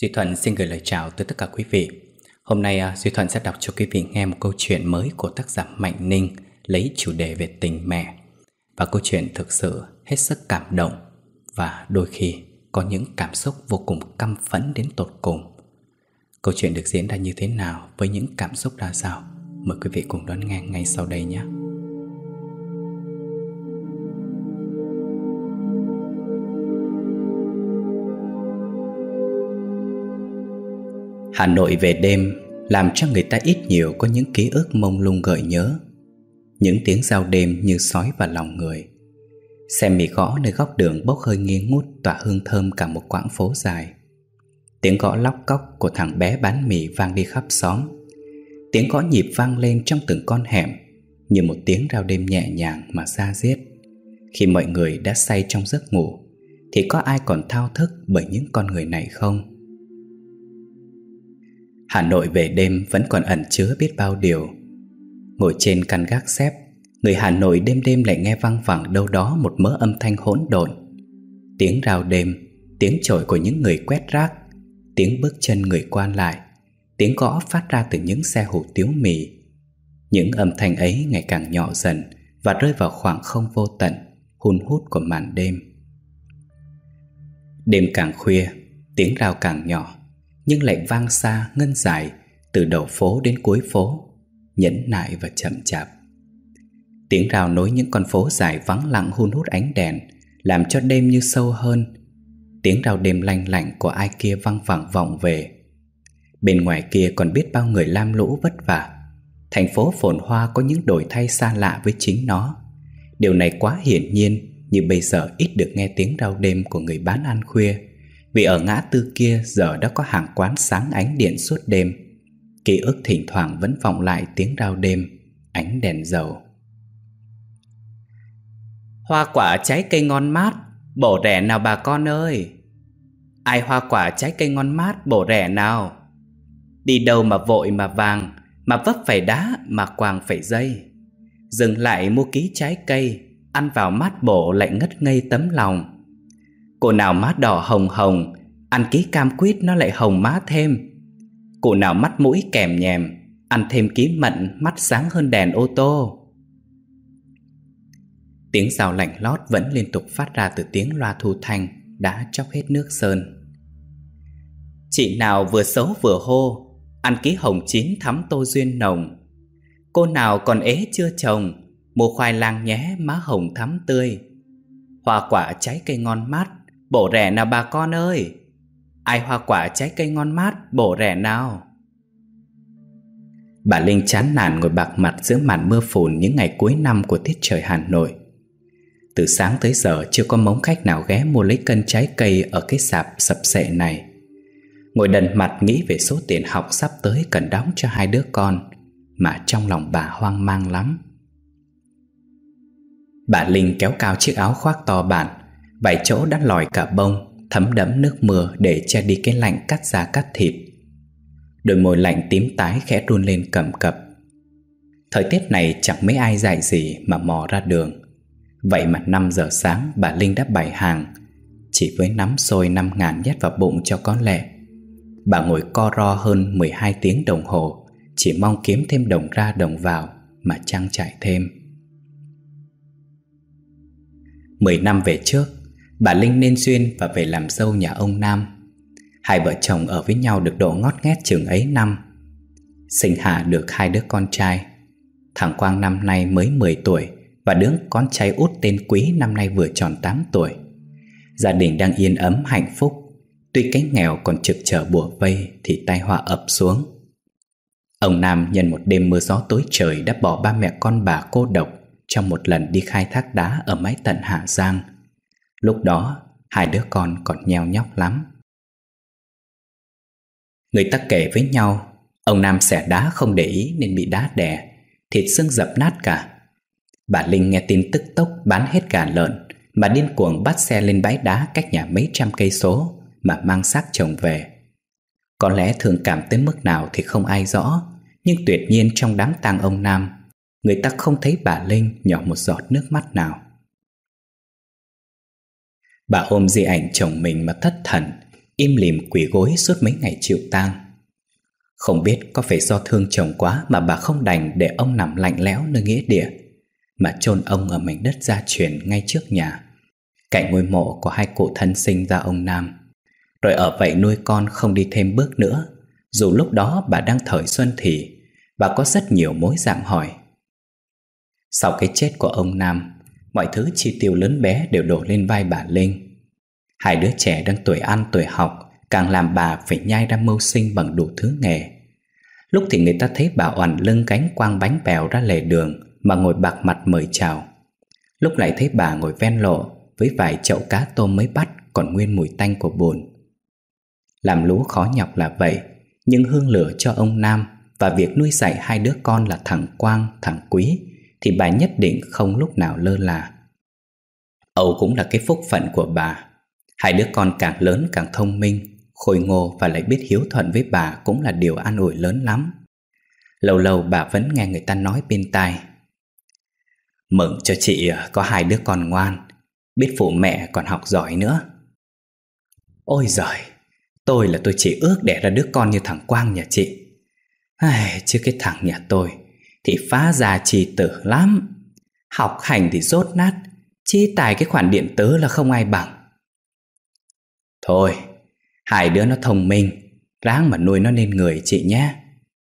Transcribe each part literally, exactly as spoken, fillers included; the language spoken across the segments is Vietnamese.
Duy Thuận xin gửi lời chào tới tất cả quý vị. Hôm nay Duy Thuận sẽ đọc cho quý vị nghe một câu chuyện mới của tác giả Mạnh Ninh, lấy chủ đề về tình mẹ. Và câu chuyện thực sự hết sức cảm động và đôi khi có những cảm xúc vô cùng căm phẫn đến tột cùng. Câu chuyện được diễn ra như thế nào, với những cảm xúc ra sao? Mời quý vị cùng đón nghe ngay sau đây nhé. Hà Nội về đêm làm cho người ta ít nhiều có những ký ức mông lung gợi nhớ. Những tiếng rao đêm như sói vào lòng người. Xe mì gõ nơi góc đường bốc hơi nghi ngút, tỏa hương thơm cả một quãng phố dài. Tiếng gõ lóc cóc của thằng bé bán mì vang đi khắp xóm. Tiếng gõ nhịp vang lên trong từng con hẻm, như một tiếng rao đêm nhẹ nhàng mà da diết. Khi mọi người đã say trong giấc ngủ, thì có ai còn thao thức bởi những con người này không? Hà Nội về đêm vẫn còn ẩn chứa biết bao điều. Ngồi trên căn gác xếp, người Hà Nội đêm đêm lại nghe văng vẳng đâu đó một mớ âm thanh hỗn độn. Tiếng rao đêm, tiếng chổi của những người quét rác, tiếng bước chân người qua lại, tiếng gõ phát ra từ những xe hủ tiếu mì. Những âm thanh ấy ngày càng nhỏ dần và rơi vào khoảng không vô tận, hun hút của màn đêm. Đêm càng khuya, tiếng rao càng nhỏ, nhưng lại vang xa ngân dài, từ đầu phố đến cuối phố, nhẫn nại và chậm chạp. Tiếng rao nối những con phố dài vắng lặng hun hút ánh đèn, làm cho đêm như sâu hơn. Tiếng rao đêm lanh lảnh của ai kia văng vẳng vọng về. Bên ngoài kia còn biết bao người lam lũ vất vả. Thành phố phồn hoa có những đổi thay xa lạ với chính nó. Điều này quá hiển nhiên, như bây giờ ít được nghe tiếng rao đêm của người bán ăn khuya, vì ở ngã tư kia giờ đã có hàng quán sáng ánh điện suốt đêm. Ký ức thỉnh thoảng vẫn vọng lại tiếng rao đêm, ánh đèn dầu. Hoa quả trái cây ngon mát, bổ rẻ nào bà con ơi. Ai hoa quả trái cây ngon mát, bổ rẻ nào. Đi đâu mà vội mà vàng, mà vấp phải đá, mà quàng phải dây. Dừng lại mua ký trái cây, ăn vào mát bổ lại ngất ngây tấm lòng. Cô nào má đỏ hồng hồng, ăn ký cam quýt nó lại hồng má thêm. Cô nào mắt mũi kèm nhèm, ăn thêm ký mận mắt sáng hơn đèn ô tô. Tiếng rào lạnh lót vẫn liên tục phát ra từ tiếng loa thu thanh đã chóc hết nước sơn. Chị nào vừa xấu vừa hô, ăn ký hồng chín thắm tô duyên nồng. Cô nào còn ế chưa chồng, mua khoai lang nhé má hồng thắm tươi. Hoa quả trái cây ngon mát, bổ rẻ nào bà con ơi. Ai hoa quả trái cây ngon mát, bổ rẻ nào. Bà Linh chán nản ngồi bạc mặt giữa màn mưa phùn những ngày cuối năm của tiết trời Hà Nội. Từ sáng tới giờ chưa có mống khách nào ghé mua lấy cân trái cây ở cái sạp sập sệ này. Ngồi đần mặt nghĩ về số tiền học sắp tới cần đóng cho hai đứa con, mà trong lòng bà hoang mang lắm. Bà Linh kéo cao chiếc áo khoác to bản, vài chỗ đã lòi cả bông, thấm đẫm nước mưa để che đi cái lạnh cắt da cắt thịt. Đôi môi lạnh tím tái khẽ run lên cầm cập. Thời tiết này chẳng mấy ai dạy gì mà mò ra đường. Vậy mà năm giờ sáng bà Linh đã bày hàng, chỉ với nắm xôi năm ngàn nhét vào bụng cho có lẹ. Bà ngồi co ro hơn mười hai tiếng đồng hồ, chỉ mong kiếm thêm đồng ra đồng vào mà trang trải thêm. Mười năm về trước, bà Linh nên duyên và về làm dâu nhà ông Nam. Hai vợ chồng ở với nhau được độ ngót nghét chừng ấy năm. Sinh hạ được hai đứa con trai. Thằng Quang năm nay mới mười tuổi, và đứa con trai út tên Quý năm nay vừa tròn tám tuổi. Gia đình đang yên ấm hạnh phúc. Tuy cái nghèo còn trực trở bủa vây thì tai họa ập xuống. Ông Nam nhân một đêm mưa gió tối trời đã bỏ ba mẹ con bà cô độc trong một lần đi khai thác đá ở mái tận Hà Giang. Lúc đó hai đứa con còn nheo nhóc lắm. Người ta kể với nhau, ông Nam xẻ đá không để ý nên bị đá đè, thịt xương dập nát cả. Bà Linh nghe tin tức tốc bán hết gà lợn mà điên cuồng bắt xe lên bãi đá cách nhà mấy trăm cây số mà mang xác chồng về. Có lẽ thương cảm tới mức nào thì không ai rõ, nhưng tuyệt nhiên trong đám tang ông Nam, người ta không thấy bà Linh nhỏ một giọt nước mắt nào. Bà ôm di ảnh chồng mình mà thất thần, im lìm quỳ gối suốt mấy ngày chịu tang. Không biết có phải do thương chồng quá mà bà không đành để ông nằm lạnh lẽo nơi nghĩa địa, mà chôn ông ở mảnh đất gia truyền ngay trước nhà, cạnh ngôi mộ của hai cụ thân sinh ra ông Nam, rồi ở vậy nuôi con không đi thêm bước nữa. Dù lúc đó bà đang thời xuân thì bà có rất nhiều mối dạm hỏi. Sau cái chết của ông Nam, mọi thứ chi tiêu lớn bé đều đổ lên vai bà Linh. Hai đứa trẻ đang tuổi ăn tuổi học càng làm bà phải nhai ra mưu sinh bằng đủ thứ nghề. Lúc thì người ta thấy bà oằn lưng gánh quang bánh bèo ra lề đường mà ngồi bạc mặt mời chào, lúc lại thấy bà ngồi ven lộ với vài chậu cá tôm mới bắt còn nguyên mùi tanh của bùn. Làm lú khó nhọc là vậy, nhưng hương lửa cho ông Nam và việc nuôi dạy hai đứa con là thằng Quang, thằng Quý thì bà nhất định không lúc nào lơ là. Âu cũng là cái phúc phận của bà. Hai đứa con càng lớn càng thông minh, khôi ngô và lại biết hiếu thuận với bà cũng là điều an ủi lớn lắm. Lâu lâu bà vẫn nghe người ta nói bên tai: mừng cho chị có hai đứa con ngoan, biết phụ mẹ còn học giỏi nữa. Ôi giời, tôi là tôi chỉ ước đẻ ra đứa con như thằng Quang nhà chị. Ai, chứ cái thằng nhà tôi thì phá gia chi tử lắm. Học hành thì dốt nát, chi tài cái khoản điện tử là không ai bằng. Thôi, hai đứa nó thông minh, ráng mà nuôi nó nên người chị nhé.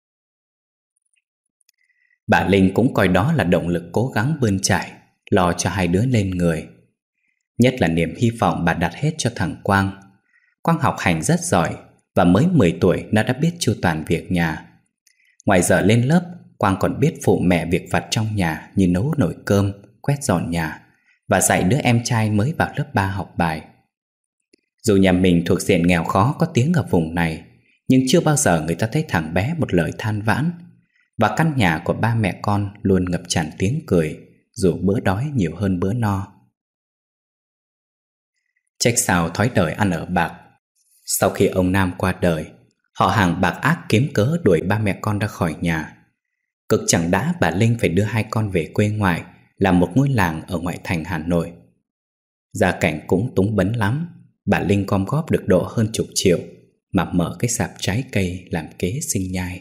Bà Linh cũng coi đó là động lực cố gắng bươn chải, lo cho hai đứa lên người. Nhất là niềm hy vọng bà đặt hết cho thằng Quang. Quang học hành rất giỏi và mới mười tuổi nó đã biết chu toàn việc nhà. Ngoài giờ lên lớp, Quang còn biết phụ mẹ việc vặt trong nhà như nấu nồi cơm, quét dọn nhà và dạy đứa em trai mới vào lớp ba học bài. Dù nhà mình thuộc diện nghèo khó có tiếng ở vùng này, nhưng chưa bao giờ người ta thấy thằng bé một lời than vãn. Và căn nhà của ba mẹ con luôn ngập tràn tiếng cười, dù bữa đói nhiều hơn bữa no. Trách sao thói đời ăn ở bạc. Sau khi ông Nam qua đời, họ hàng bạc ác kiếm cớ đuổi ba mẹ con ra khỏi nhà. Cực chẳng đã bà Linh phải đưa hai con về quê ngoại, làm một ngôi làng ở ngoại thành Hà Nội. Gia cảnh cũng túng bấn lắm. Bà Linh gom góp được độ hơn chục triệu mà mở cái sạp trái cây làm kế sinh nhai.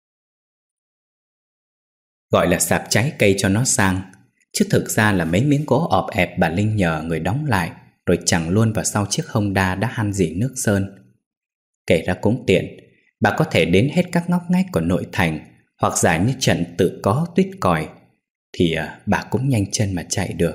Gọi là sạp trái cây cho nó sang, chứ thực ra là mấy miếng gỗ ọp ẹp bà Linh nhờ người đóng lại, rồi chằng luôn vào sau chiếc Honda đã han dỉ nước sơn. Kể ra cũng tiện, bà có thể đến hết các ngóc ngách của nội thành, hoặc giả như trận tự có tuyết còi thì bà cũng nhanh chân mà chạy được.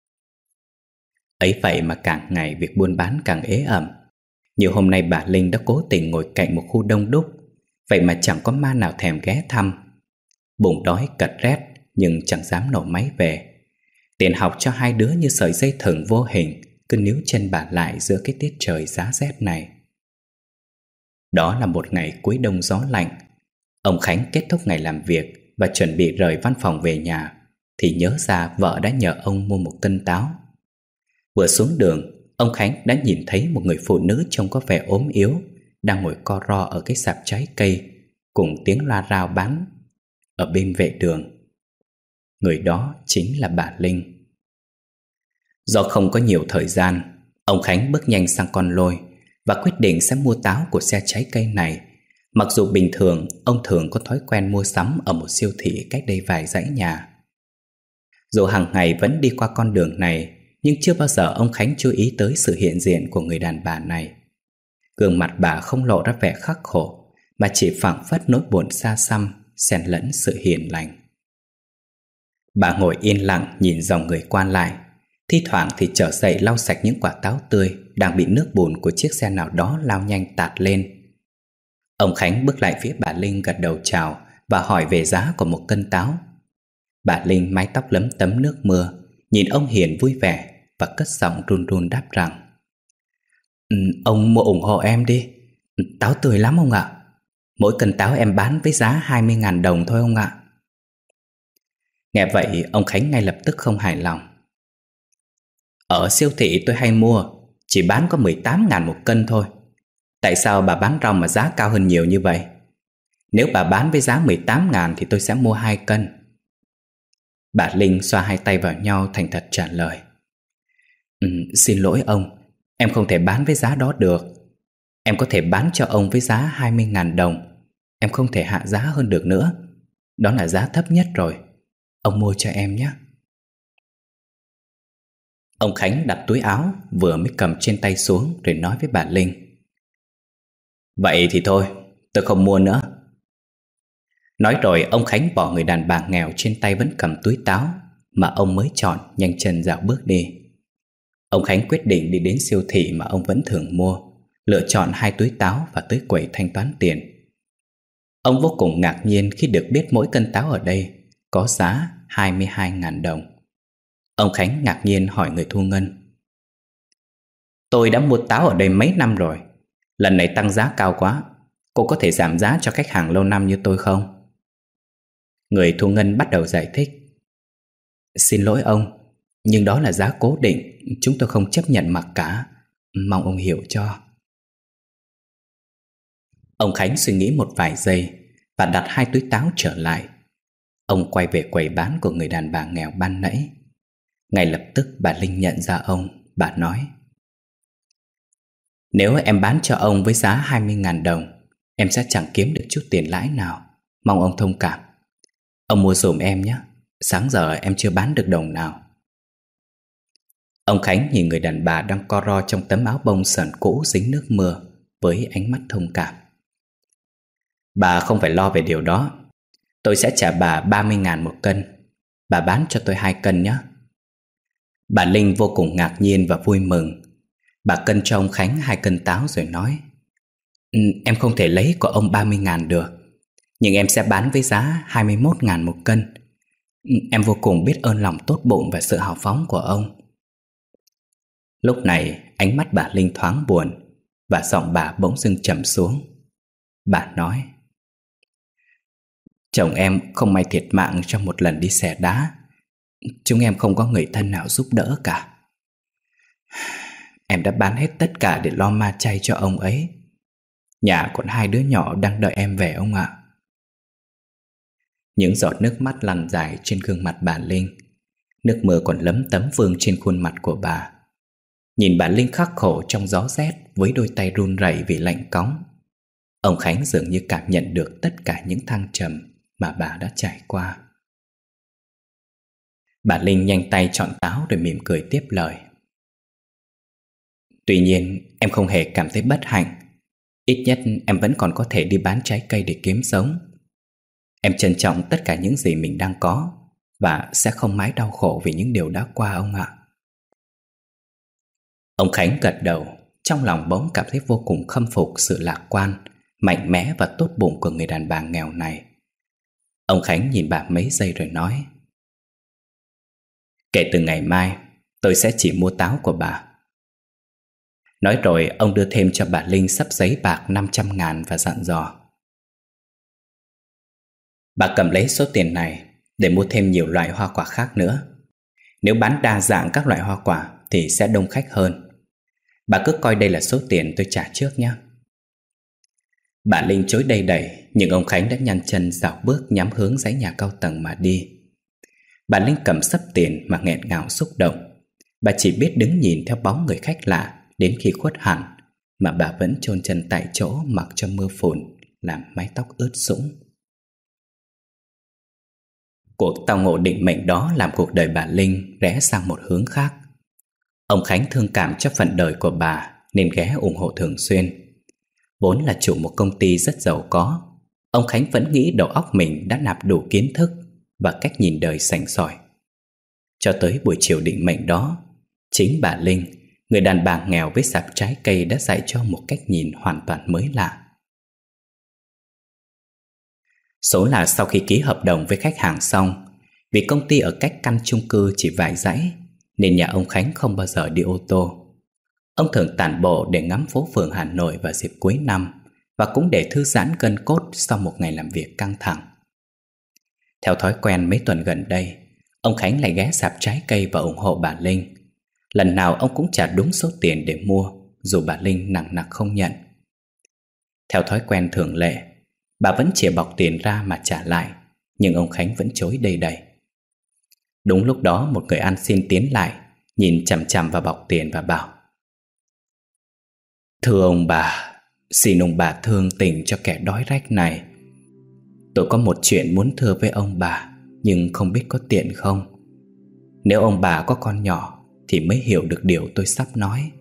Ấy vậy mà càng ngày việc buôn bán càng ế ẩm. Như hôm nay bà Linh đã cố tình ngồi cạnh một khu đông đúc, vậy mà chẳng có ma nào thèm ghé thăm. Bụng đói cật rét nhưng chẳng dám nổ máy về. Tiền học cho hai đứa như sợi dây thừng vô hình cứ níu chân bà lại giữa cái tiết trời giá rét này. Đó là một ngày cuối đông gió lạnh. Ông Khánh kết thúc ngày làm việc và chuẩn bị rời văn phòng về nhà thì nhớ ra vợ đã nhờ ông mua một cân táo. Vừa xuống đường, ông Khánh đã nhìn thấy một người phụ nữ trông có vẻ ốm yếu đang ngồi co ro ở cái sạp trái cây cùng tiếng loa rao bán ở bên vệ đường. Người đó chính là bà Linh. Do không có nhiều thời gian, ông Khánh bước nhanh sang con lôi và quyết định sẽ mua táo của xe trái cây này. Mặc dù bình thường ông thường có thói quen mua sắm ở một siêu thị cách đây vài dãy nhà. Dù hàng ngày vẫn đi qua con đường này, nhưng chưa bao giờ ông Khánh chú ý tới sự hiện diện của người đàn bà này. Gương mặt bà không lộ ra vẻ khắc khổ, mà chỉ phảng phất nỗi buồn xa xăm xen lẫn sự hiền lành. Bà ngồi yên lặng nhìn dòng người qua lại, thi thoảng thì trở dậy lau sạch những quả táo tươi đang bị nước bùn của chiếc xe nào đó lao nhanh tạt lên. Ông Khánh bước lại phía bà Linh gật đầu chào và hỏi về giá của một cân táo. Bà Linh mái tóc lấm tấm nước mưa, nhìn ông hiền vui vẻ và cất giọng run run đáp rằng: ừ, ông mua ủng hộ em đi, táo tươi lắm ông ạ. Mỗi cân táo em bán với giá hai mươi nghìn đồng thôi ông ạ. Nghe vậy ông Khánh ngay lập tức không hài lòng. Ở siêu thị tôi hay mua, chỉ bán có mười tám nghìn một cân thôi. Tại sao bà bán rau mà giá cao hơn nhiều như vậy? Nếu bà bán với giá mười tám nghìn thì tôi sẽ mua hai cân. Bà Linh xoa hai tay vào nhau thành thật trả lời: ừ, Xin lỗi ông, em không thể bán với giá đó được. Em có thể bán cho ông với giá hai mươi nghìn đồng. Em không thể hạ giá hơn được nữa. Đó là giá thấp nhất rồi. Ông mua cho em nhé. Ông Khánh đặt túi áo vừa mới cầm trên tay xuống rồi nói với bà Linh: Vậy thì thôi, tôi không mua nữa. Nói rồi ông Khánh bỏ người đàn bà nghèo trên tay vẫn cầm túi táo mà ông mới chọn, nhanh chân dạo bước đi. Ông Khánh quyết định đi đến siêu thị mà ông vẫn thường mua, lựa chọn hai túi táo và tới quầy thanh toán tiền. Ông vô cùng ngạc nhiên khi được biết mỗi cân táo ở đây có giá hai mươi hai nghìn đồng. Ông Khánh ngạc nhiên hỏi người thu ngân: Tôi đã mua táo ở đây mấy năm rồi, lần này tăng giá cao quá, cô có thể giảm giá cho khách hàng lâu năm như tôi không? Người thu ngân bắt đầu giải thích: Xin lỗi ông, nhưng đó là giá cố định, chúng tôi không chấp nhận mặc cả, mong ông hiểu cho. Ông Khánh suy nghĩ một vài giây và đặt hai túi táo trở lại. Ông quay về quầy bán của người đàn bà nghèo ban nãy. Ngay lập tức bà Linh nhận ra ông. Bà nói: Nếu em bán cho ông với giá hai mươi nghìn đồng, em sẽ chẳng kiếm được chút tiền lãi nào. Mong ông thông cảm. Ông mua giùm em nhé. Sáng giờ em chưa bán được đồng nào. Ông Khánh nhìn người đàn bà đang co ro trong tấm áo bông sờn cũ dính nước mưa với ánh mắt thông cảm. Bà không phải lo về điều đó. Tôi sẽ trả bà ba mươi ngàn một cân. Bà bán cho tôi hai cân nhé. Bà Linh vô cùng ngạc nhiên và vui mừng. Bà cân cho ông Khánh hai cân táo rồi nói: ừ, Em không thể lấy của ông ba mươi ngàn được, nhưng em sẽ bán với giá hai mươi mốt ngàn một cân. ừ, Em vô cùng biết ơn lòng tốt bụng và sự hào phóng của ông. Lúc này ánh mắt bà Linh thoáng buồn và giọng bà bỗng dưng trầm xuống. Bà nói: Chồng em không may thiệt mạng trong một lần đi xẻ đá. Chúng em không có người thân nào giúp đỡ cả. Em đã bán hết tất cả để lo ma chay cho ông ấy. Nhà còn hai đứa nhỏ đang đợi em về ông ạ. Những giọt nước mắt lăn dài trên gương mặt bà Linh. Nước mưa còn lấm tấm vương trên khuôn mặt của bà. Nhìn bà Linh khắc khổ trong gió rét với đôi tay run rẩy vì lạnh cóng, ông Khánh dường như cảm nhận được tất cả những thăng trầm mà bà đã trải qua. Bà Linh nhanh tay chọn táo rồi mỉm cười tiếp lời: Tuy nhiên em không hề cảm thấy bất hạnh. Ít nhất em vẫn còn có thể đi bán trái cây để kiếm sống. Em trân trọng tất cả những gì mình đang có và sẽ không mãi đau khổ vì những điều đã qua ông ạ. Ông Khánh gật đầu, trong lòng bỗng cảm thấy vô cùng khâm phục sự lạc quan, mạnh mẽ và tốt bụng của người đàn bà nghèo này. Ông Khánh nhìn bà mấy giây rồi nói: Kể từ ngày mai, tôi sẽ chỉ mua táo của bà. Nói rồi ông đưa thêm cho bà Linh xấp giấy bạc năm trăm ngàn và dặn dò: Bà cầm lấy số tiền này để mua thêm nhiều loại hoa quả khác nữa. Nếu bán đa dạng các loại hoa quả thì sẽ đông khách hơn. Bà cứ coi đây là số tiền tôi trả trước nhé. Bà Linh chối đầy đẩy, nhưng ông Khánh đã nhanh chân dạo bước nhắm hướng dãy nhà cao tầng mà đi. Bà Linh cầm xấp tiền mà nghẹn ngào xúc động. Bà chỉ biết đứng nhìn theo bóng người khách lạ đến khi khuất hẳn, mà bà vẫn chôn chân tại chỗ mặc cho mưa phùn làm mái tóc ướt sũng. Cuộc tao ngộ định mệnh đó làm cuộc đời bà Linh rẽ sang một hướng khác. Ông Khánh thương cảm cho phận đời của bà nên ghé ủng hộ thường xuyên. Vốn là chủ một công ty rất giàu có, ông Khánh vẫn nghĩ đầu óc mình đã nạp đủ kiến thức và cách nhìn đời sành sỏi. Cho tới buổi chiều định mệnh đó, chính bà Linh, người đàn bà nghèo với sạp trái cây, đã dạy cho một cách nhìn hoàn toàn mới lạ. Số là sau khi ký hợp đồng với khách hàng xong, vì công ty ở cách căn chung cư chỉ vài dãy nên nhà ông Khánh không bao giờ đi ô tô. Ông thường tản bộ để ngắm phố phường Hà Nội vào dịp cuối năm, và cũng để thư giãn gân cốt sau một ngày làm việc căng thẳng. Theo thói quen mấy tuần gần đây, ông Khánh lại ghé sạp trái cây và ủng hộ bà Linh. Lần nào ông cũng trả đúng số tiền để mua, dù bà Linh nặng nặc không nhận. Theo thói quen thường lệ, bà vẫn chìa bọc tiền ra mà trả lại, nhưng ông Khánh vẫn chối đầy đầy. Đúng lúc đó một người ăn xin tiến lại, nhìn chằm chằm vào bọc tiền và bảo: Thưa ông bà, Xin ông bà thương tình cho kẻ đói rách này. Tôi có một chuyện muốn thưa với ông bà, nhưng không biết có tiện không. Nếu ông bà có con nhỏ thì mới hiểu được điều tôi sắp nói.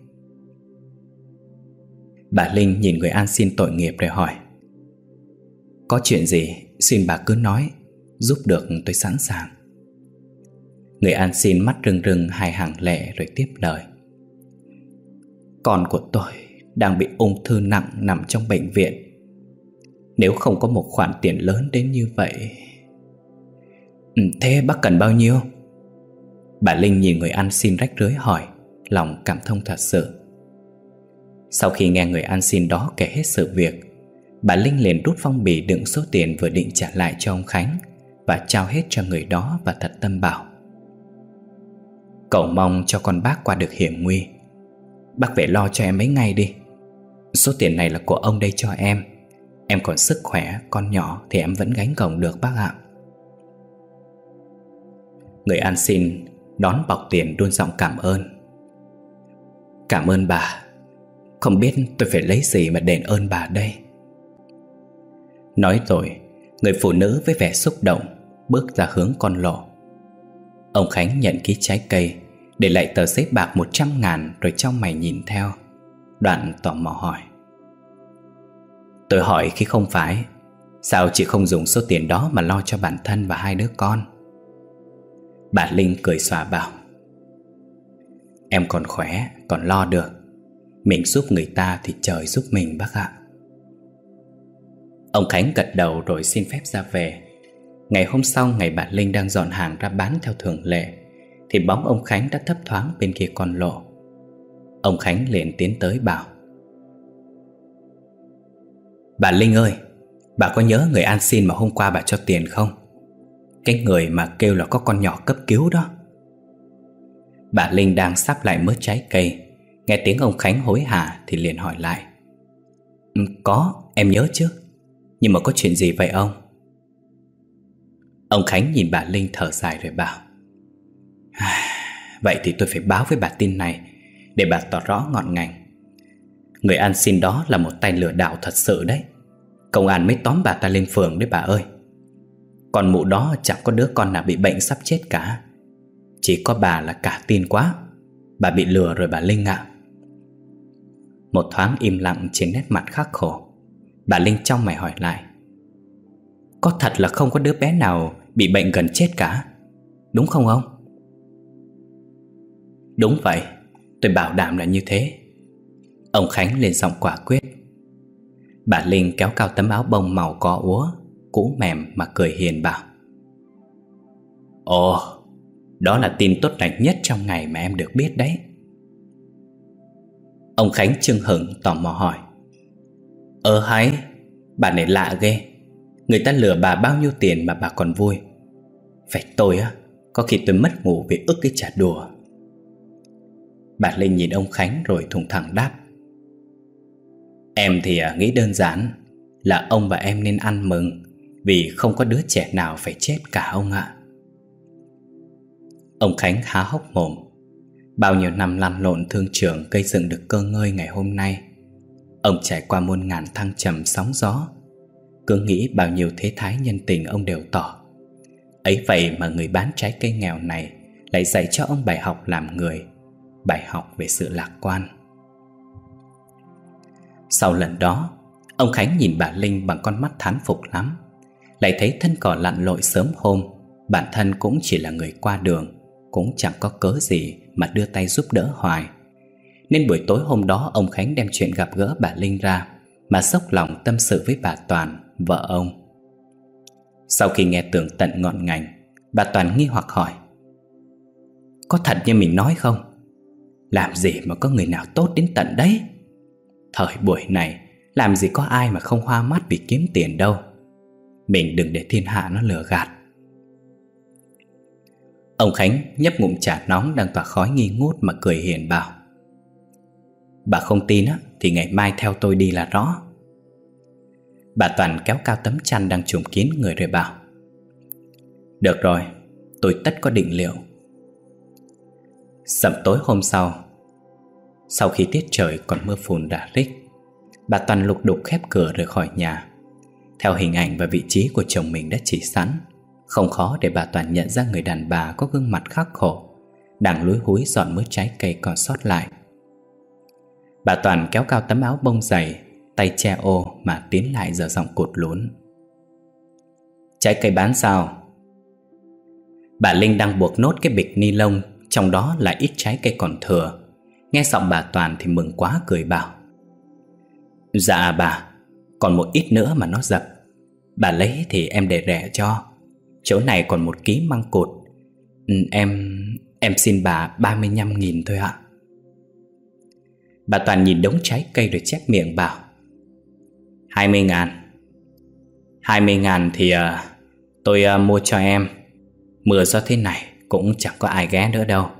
Bà Linh nhìn người ăn xin tội nghiệp rồi hỏi: Có chuyện gì xin bà cứ nói, giúp được tôi sẵn sàng. Người ăn xin mắt rưng rưng hai hàng lệ rồi tiếp lời: Con của tôi đang bị ung thư nặng nằm trong bệnh viện. Nếu không có một khoản tiền lớn đến như vậy. ừ, Thế bác cần bao nhiêu? Bà Linh nhìn người ăn xin rách rưới hỏi, lòng cảm thông thật sự. Sau khi nghe người ăn xin đó kể hết sự việc, bà Linh liền rút phong bì đựng số tiền vừa định trả lại cho ông Khánh và trao hết cho người đó, và thật tâm bảo: Cầu mong cho con bác qua được hiểm nguy. Bác về lo cho em mấy ngày đi. Số tiền này là của ông đây cho em. Em còn sức khỏe, con nhỏ thì em vẫn gánh gồng được bác ạ. Người ăn xin đón bọc tiền đôn giọng cảm ơn. Cảm ơn bà. Không biết tôi phải lấy gì mà đền ơn bà đây. Nói rồi, người phụ nữ với vẻ xúc động bước ra hướng con lộ. Ông Khánh nhận ký trái cây, để lại tờ giấy bạc một trăm ngàn rồi trong mày nhìn theo. Đoạn tò mò hỏi: Tôi hỏi khi không phải, sao chị không dùng số tiền đó mà lo cho bản thân và hai đứa con? Bà Linh cười xòa bảo: Em còn khỏe, còn lo được. Mình giúp người ta thì trời giúp mình bác ạ. Ông Khánh gật đầu rồi xin phép ra về. Ngày hôm sau, ngày bà Linh đang dọn hàng ra bán theo thường lệ, thì bóng ông Khánh đã thấp thoáng bên kia con lộ. Ông Khánh liền tiến tới bảo: Bà Linh ơi, bà có nhớ người ăn xin mà hôm qua bà cho tiền không? Cái người mà kêu là có con nhỏ cấp cứu đó. Bà Linh đang sắp lại mớ trái cây, nghe tiếng ông Khánh hối hả thì liền hỏi lại: ừ, Có, em nhớ chứ. Nhưng mà có chuyện gì vậy ông? Ông Khánh nhìn bà Linh thở dài rồi bảo: Vậy thì tôi phải báo với bà tin này, để bà tỏ rõ ngọn ngành. Người ăn xin đó là một tay lừa đảo thật sự đấy. Công an mới tóm bà ta lên phường đấy bà ơi. Còn mụ đó chẳng có đứa con nào bị bệnh sắp chết cả. Chỉ có bà là cả tin quá. Bà bị lừa rồi bà Linh ạ. Một thoáng im lặng trên nét mặt khắc khổ. Bà Linh trong mày hỏi lại: Có thật là không có đứa bé nào bị bệnh gần chết cả, đúng không ông? Đúng vậy, tôi bảo đảm là như thế. Ông Khánh lên giọng quả quyết. Bà Linh kéo cao tấm áo bông màu cỏ úa, cũ mềm mà cười hiền bảo: Ồ, đó là tin tốt lành nhất trong ngày mà em được biết đấy. Ông Khánh chưng hửng tò mò hỏi: Ờ hay, bà này lạ ghê. Người ta lừa bà bao nhiêu tiền mà bà còn vui. Phải tôi á, có khi tôi mất ngủ vì ức cái chả đùa. Bà Linh nhìn ông Khánh rồi thùng thẳng đáp: Em thì nghĩ đơn giản là ông và em nên ăn mừng, vì không có đứa trẻ nào phải chết cả ông ạ. Ông Khánh há hốc mồm. Bao nhiêu năm lăn lộn thương trường gây dựng được cơ ngơi ngày hôm nay. Ông trải qua muôn ngàn thăng trầm sóng gió. Cứ nghĩ bao nhiêu thế thái nhân tình ông đều tỏ. Ấy vậy mà người bán trái cây nghèo này lại dạy cho ông bài học làm người, bài học về sự lạc quan. Sau lần đó, ông Khánh nhìn bà Linh bằng con mắt thán phục lắm. Lại thấy thân cỏ lặn lội sớm hôm, bản thân cũng chỉ là người qua đường, cũng chẳng có cớ gì mà đưa tay giúp đỡ hoài. Nên buổi tối hôm đó ông Khánh đem chuyện gặp gỡ bà Linh ra, mà dốc lòng tâm sự với bà Toàn, vợ ông. Sau khi nghe tường tận ngọn ngành, bà Toàn nghi hoặc hỏi: Có thật như mình nói không? Làm gì mà có người nào tốt đến tận đấy? Thời buổi này làm gì có ai mà không hoa mắt vì kiếm tiền đâu. Mình đừng để thiên hạ nó lừa gạt. Ông Khánh nhấp ngụm trà nóng đang tỏa khói nghi ngút mà cười hiền bảo: Bà không tin á, thì ngày mai theo tôi đi là rõ. Bà Toàn kéo cao tấm chăn đang trùm kín người rồi bảo: Được rồi, tôi tất có định liệu. Sẩm tối hôm sau, sau khi tiết trời còn mưa phùn rả rích, Bà Toàn lục đục khép cửa rời khỏi nhà. Theo hình ảnh và vị trí của chồng mình đã chỉ sẵn, không khó để bà Toàn nhận ra người đàn bà có gương mặt khắc khổ đang lúi húi dọn mớ trái cây còn sót lại. Bà Toàn kéo cao tấm áo bông dày, tay che ô mà tiến lại giờ giọng cụt lún: "Trái cây bán sao?" Bà Linh đang buộc nốt cái bịch ni lông, trong đó là ít trái cây còn thừa. Nghe giọng bà Toàn thì mừng quá, cười bảo: "Dạ bà, còn một ít nữa mà nó dập. Bà lấy thì em để rẻ cho. Chỗ này còn một ký măng cụt. ừ, Em... em xin bà ba mươi lăm nghìn thôi ạ." Bà Toàn nhìn đống trái cây rồi chép miệng bảo: Hai mươi ngàn. Hai mươi ngàn thì uh, tôi uh, mua cho em. Mưa gió thế này cũng chẳng có ai ghé nữa đâu.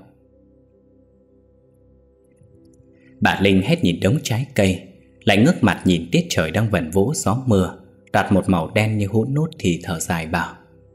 Bà Linh hết nhìn đống trái cây, lại ngước mặt nhìn tiết trời đang vần vũ gió mưa, đặt một màu đen như hũ nút thì thở dài bảo: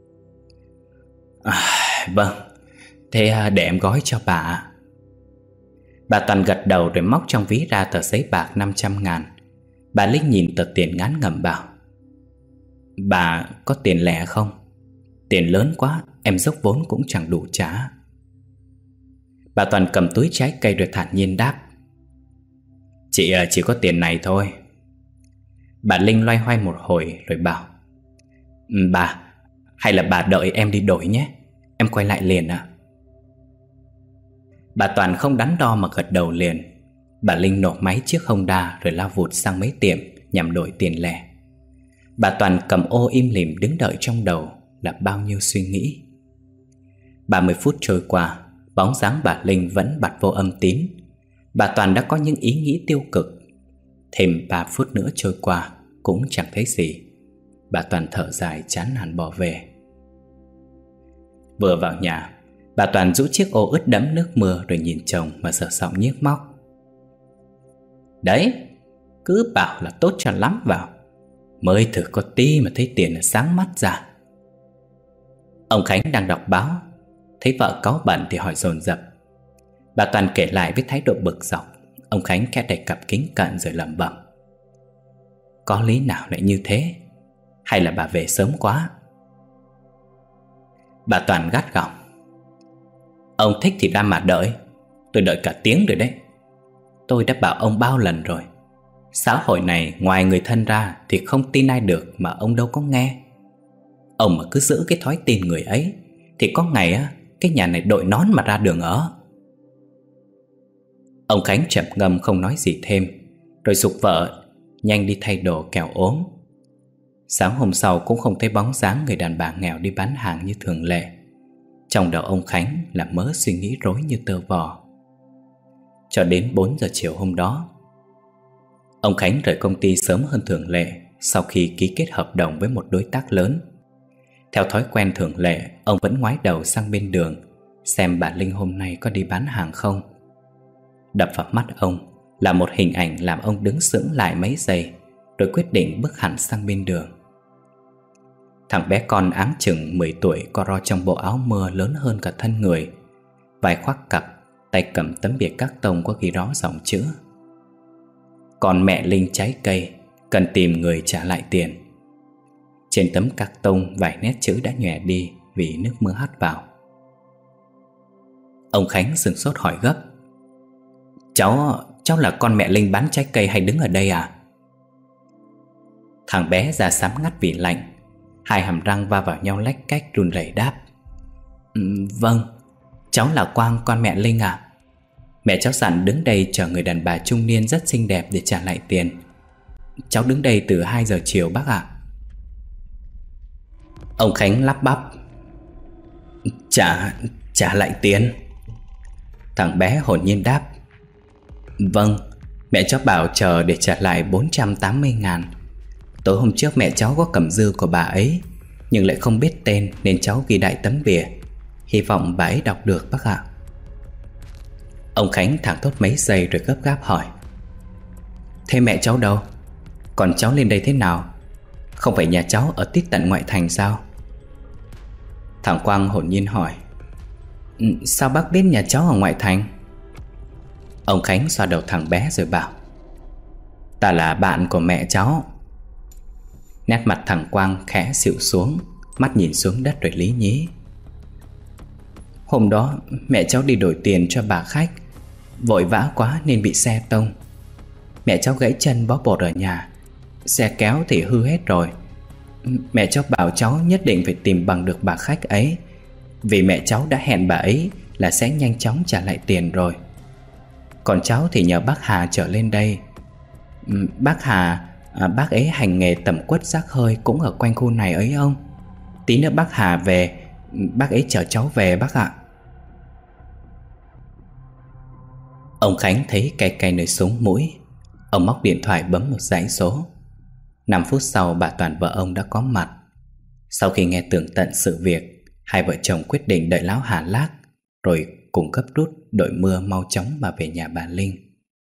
à, Vâng, thế để em gói cho bà. Bà Toàn gật đầu rồi móc trong ví ra tờ giấy bạc năm trăm ngàn. Bà Linh nhìn tờ tiền ngán ngẩm bảo: Bà có tiền lẻ không? Tiền lớn quá, em dốc vốn cũng chẳng đủ trả. Bà Toàn cầm túi trái cây rồi thản nhiên đáp: Chị chỉ có tiền này thôi. Bà Linh loay hoay một hồi rồi bảo: Bà, hay là bà đợi em đi đổi nhé, em quay lại liền ạ. Bà Toàn không đắn đo mà gật đầu liền. Bà Linh nổ máy chiếc Honda rồi lao vụt sang mấy tiệm nhằm đổi tiền lẻ. Bà Toàn cầm ô im lìm đứng đợi, trong đầu là bao nhiêu suy nghĩ. Ba mươi phút trôi qua, bóng dáng bà Linh vẫn bặt vô âm tín. Bà Toàn đã có những ý nghĩ tiêu cực. Thêm ba phút nữa trôi qua cũng chẳng thấy gì. Bà Toàn thở dài chán nản bỏ về. Vừa vào nhà, bà Toàn rũ chiếc ô ướt đẫm nước mưa rồi nhìn chồng mà sờ soạng nhiếc móc: Đấy, cứ bảo là tốt cho lắm vào, mới thử có tí mà thấy tiền là sáng mắt ra. Ông Khánh đang đọc báo, thấy vợ cáu bẩn thì hỏi dồn dập. Bà Toàn kể lại với thái độ bực dọc. Ông Khánh khẽ đẩy cặp kính cận rồi lẩm bẩm: Có lý nào lại như thế? Hay là bà về sớm quá? Bà Toàn gắt gỏng: Ông thích thì ra mà đợi. Tôi đợi cả tiếng rồi đấy. Tôi đã bảo ông bao lần rồi, xã hội này ngoài người thân ra thì không tin ai được mà ông đâu có nghe. Ông mà cứ giữ cái thói tin người ấy thì có ngày á, cái nhà này đội nón mà ra đường ở. Ông Khánh trầm ngâm không nói gì thêm, rồi giục vợ nhanh đi thay đồ kẻo ốm. Sáng hôm sau cũng không thấy bóng dáng người đàn bà nghèo đi bán hàng như thường lệ. Trong đầu ông Khánh là mớ suy nghĩ rối như tơ vò. Cho đến bốn giờ chiều hôm đó, ông Khánh rời công ty sớm hơn thường lệ sau khi ký kết hợp đồng với một đối tác lớn. Theo thói quen thường lệ, ông vẫn ngoái đầu sang bên đường xem bà Linh hôm nay có đi bán hàng không. Đập vào mắt ông là một hình ảnh làm ông đứng sững lại mấy giây, rồi quyết định bước hẳn sang bên đường. Thằng bé con áng chừng mười tuổi co ro trong bộ áo mưa lớn hơn cả thân người, vai khoác cặp, tay cầm tấm bìa các tông có ghi đó dòng chữ: Con mẹ Linh trái cây, cần tìm người trả lại tiền. Trên tấm các tông vài nét chữ đã nhòe đi vì nước mưa hắt vào. Ông Khánh sửng sốt hỏi gấp: Cháu, cháu là con mẹ Linh bán trái cây hay đứng ở đây à? Thằng bé da xám ngắt vì lạnh, hai hàm răng va vào nhau lách cách run rẩy đáp: um, Vâng, cháu là Quang, con mẹ Linh à. Mẹ cháu dặn đứng đây chờ người đàn bà trung niên rất xinh đẹp để trả lại tiền. Cháu đứng đây từ hai giờ chiều bác ạ. Ông Khánh lắp bắp: Trả, trả lại tiền? Thằng bé hồn nhiên đáp: Vâng, mẹ cháu bảo chờ để trả lại bốn trăm tám mươi ngàn. Tối hôm trước mẹ cháu có cầm dư của bà ấy, nhưng lại không biết tên nên cháu ghi đại tấm bìa. Hy vọng bà ấy đọc được bác ạ. Ông Khánh thẳng thốt mấy giây rồi gấp gáp hỏi: Thế mẹ cháu đâu? Còn cháu lên đây thế nào? Không phải nhà cháu ở tít tận ngoại thành sao? Thằng Quang hồn nhiên hỏi: Sao bác biết nhà cháu ở ngoại thành? Ông Khánh xoa đầu thằng bé rồi bảo: Ta là bạn của mẹ cháu. Nét mặt thằng Quang khẽ xịu xuống, mắt nhìn xuống đất rồi lý nhí. Hôm đó mẹ cháu đi đổi tiền cho bà khách, vội vã quá nên bị xe tông. Mẹ cháu gãy chân bó bột ở nhà, xe kéo thì hư hết rồi. Mẹ cháu bảo cháu nhất định phải tìm bằng được bà khách ấy, vì mẹ cháu đã hẹn bà ấy là sẽ nhanh chóng trả lại tiền rồi. Còn cháu thì nhờ bác Hà trở lên đây. Bác Hà, à, bác ấy hành nghề tẩm quất rác hơi cũng ở quanh khu này ấy ông. Tí nữa bác Hà về, bác ấy chở cháu về bác ạ. Ông Khánh thấy cay cay nơi sống mũi. Ông móc điện thoại bấm một dãy số. Năm phút sau bà Toàn vợ ông đã có mặt. Sau khi nghe tường tận sự việc, hai vợ chồng quyết định đợi lão Hà lác, rồi cùng gấp rút đội mưa mau chóng mà về nhà bà Linh.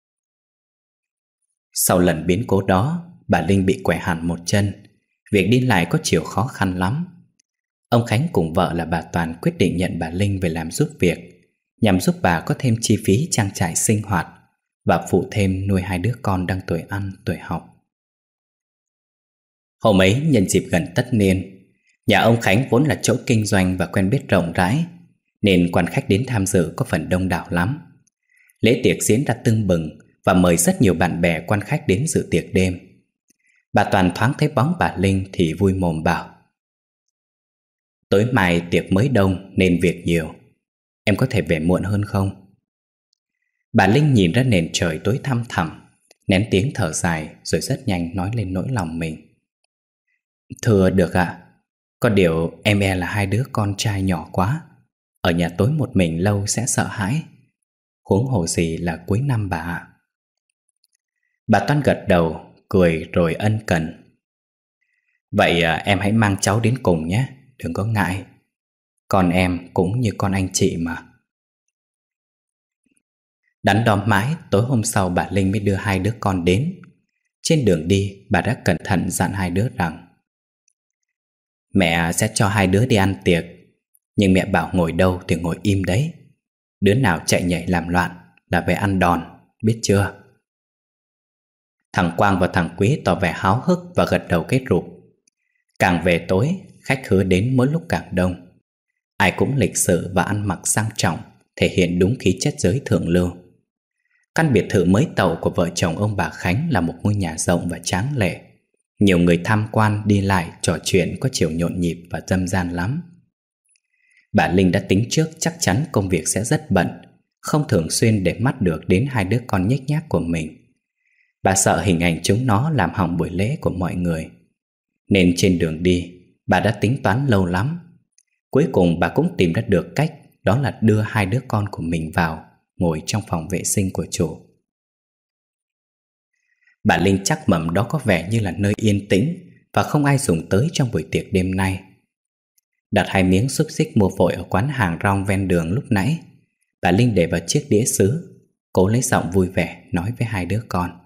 Sau lần biến cố đó, bà Linh bị quẻ hẳn một chân. Việc đi lại có chiều khó khăn lắm. Ông Khánh cùng vợ là bà Toàn quyết định nhận bà Linh về làm giúp việc, nhằm giúp bà có thêm chi phí trang trải sinh hoạt và phụ thêm nuôi hai đứa con đang tuổi ăn tuổi học. Hôm ấy nhân dịp gần tất niên, nhà ông Khánh vốn là chỗ kinh doanh và quen biết rộng rãi, nên quan khách đến tham dự có phần đông đảo lắm. Lễ tiệc diễn ra tưng bừng và mời rất nhiều bạn bè quan khách đến dự tiệc đêm. Bà Toàn thoáng thấy bóng bà Linh thì vui mồm bảo: Tối mai tiệc mới đông nên việc nhiều, em có thể về muộn hơn không? Bà Linh nhìn ra nền trời tối thăm thẳm, nén tiếng thở dài rồi rất nhanh nói lên nỗi lòng mình. Thưa được ạ, có điều em e là hai đứa con trai nhỏ quá, ở nhà tối một mình lâu sẽ sợ hãi, huống hồ gì là cuối năm bà ạ. Bà Toan gật đầu, cười rồi ân cần. Vậy à, em hãy mang cháu đến cùng nhé, đừng có ngại. Con em cũng như con anh chị mà. Đắn đo mãi, tối hôm sau bà Linh mới đưa hai đứa con đến. Trên đường đi, bà đã cẩn thận dặn hai đứa rằng: Mẹ sẽ cho hai đứa đi ăn tiệc, nhưng mẹ bảo ngồi đâu thì ngồi im đấy. Đứa nào chạy nhảy làm loạn là về ăn đòn, biết chưa? Thằng Quang và thằng Quý tỏ vẻ háo hức và gật đầu kết rụp. Càng về tối, khách hứa đến mỗi lúc càng đông. Ai cũng lịch sự và ăn mặc sang trọng, thể hiện đúng khí chất giới thượng lưu. Căn biệt thự mới tậu của vợ chồng ông bà Khánh là một ngôi nhà rộng và tráng lệ. Nhiều người tham quan đi lại trò chuyện có chiều nhộn nhịp và râm ran lắm. Bà Linh đã tính trước chắc chắn công việc sẽ rất bận, không thường xuyên để mắt được đến hai đứa con nhếch nhác của mình. Bà sợ hình ảnh chúng nó làm hỏng buổi lễ của mọi người. Nên trên đường đi, bà đã tính toán lâu lắm. Cuối cùng bà cũng tìm ra được cách, đó là đưa hai đứa con của mình vào ngồi trong phòng vệ sinh của chủ. Bà Linh chắc mẩm đó có vẻ như là nơi yên tĩnh và không ai dùng tới trong buổi tiệc đêm nay. Đặt hai miếng xúc xích mua vội ở quán hàng rong ven đường lúc nãy, bà Linh để vào chiếc đĩa sứ, cố lấy giọng vui vẻ nói với hai đứa con: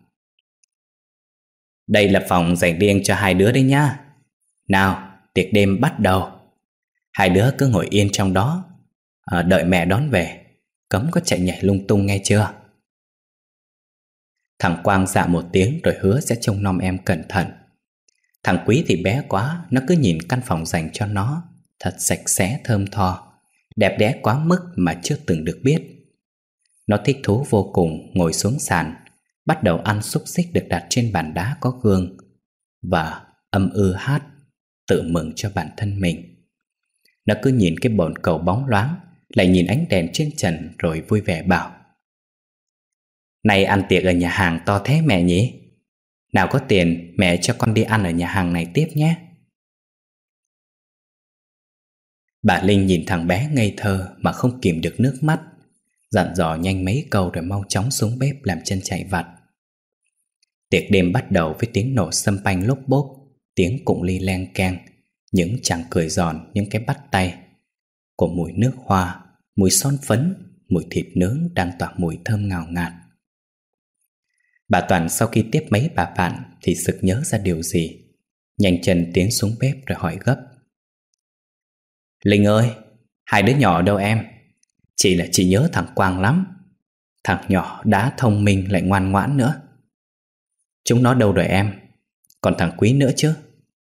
Đây là phòng dành riêng cho hai đứa đấy nhá. Nào, tiệc đêm bắt đầu. Hai đứa cứ ngồi yên trong đó, à, đợi mẹ đón về, cấm có chạy nhảy lung tung nghe chưa? Thằng Quang dạ một tiếng rồi hứa sẽ trông nom em cẩn thận. Thằng Quý thì bé quá, nó cứ nhìn căn phòng dành cho nó thật sạch sẽ thơm tho, đẹp đẽ quá mức mà chưa từng được biết. Nó thích thú vô cùng, ngồi xuống sàn, bắt đầu ăn xúc xích được đặt trên bàn đá có gương và âm ư hát, tự mừng cho bản thân mình. Nó cứ nhìn cái bồn cầu bóng loáng, lại nhìn ánh đèn trên trần rồi vui vẻ bảo: Này ăn tiệc ở nhà hàng to thế mẹ nhỉ? Nào có tiền mẹ cho con đi ăn ở nhà hàng này tiếp nhé. Bà Linh nhìn thằng bé ngây thơ mà không kìm được nước mắt, dặn dò nhanh mấy câu rồi mau chóng xuống bếp làm chân chạy vặt. Tiệc đêm bắt đầu với tiếng nổ sâm panh lốp bốp, tiếng cụng ly leng keng, những chàng cười giòn, những cái bắt tay, của mùi nước hoa, mùi son phấn, mùi thịt nướng đang tỏa mùi thơm ngào ngạt. Bà Toàn sau khi tiếp mấy bà bạn thì sực nhớ ra điều gì, nhanh chân tiến xuống bếp rồi hỏi gấp: Linh ơi, hai đứa nhỏ đâu em? Chị là chị nhớ thằng Quang lắm. Thằng nhỏ đã thông minh lại ngoan ngoãn nữa. Chúng nó đâu rồi em? Còn thằng Quý nữa chứ?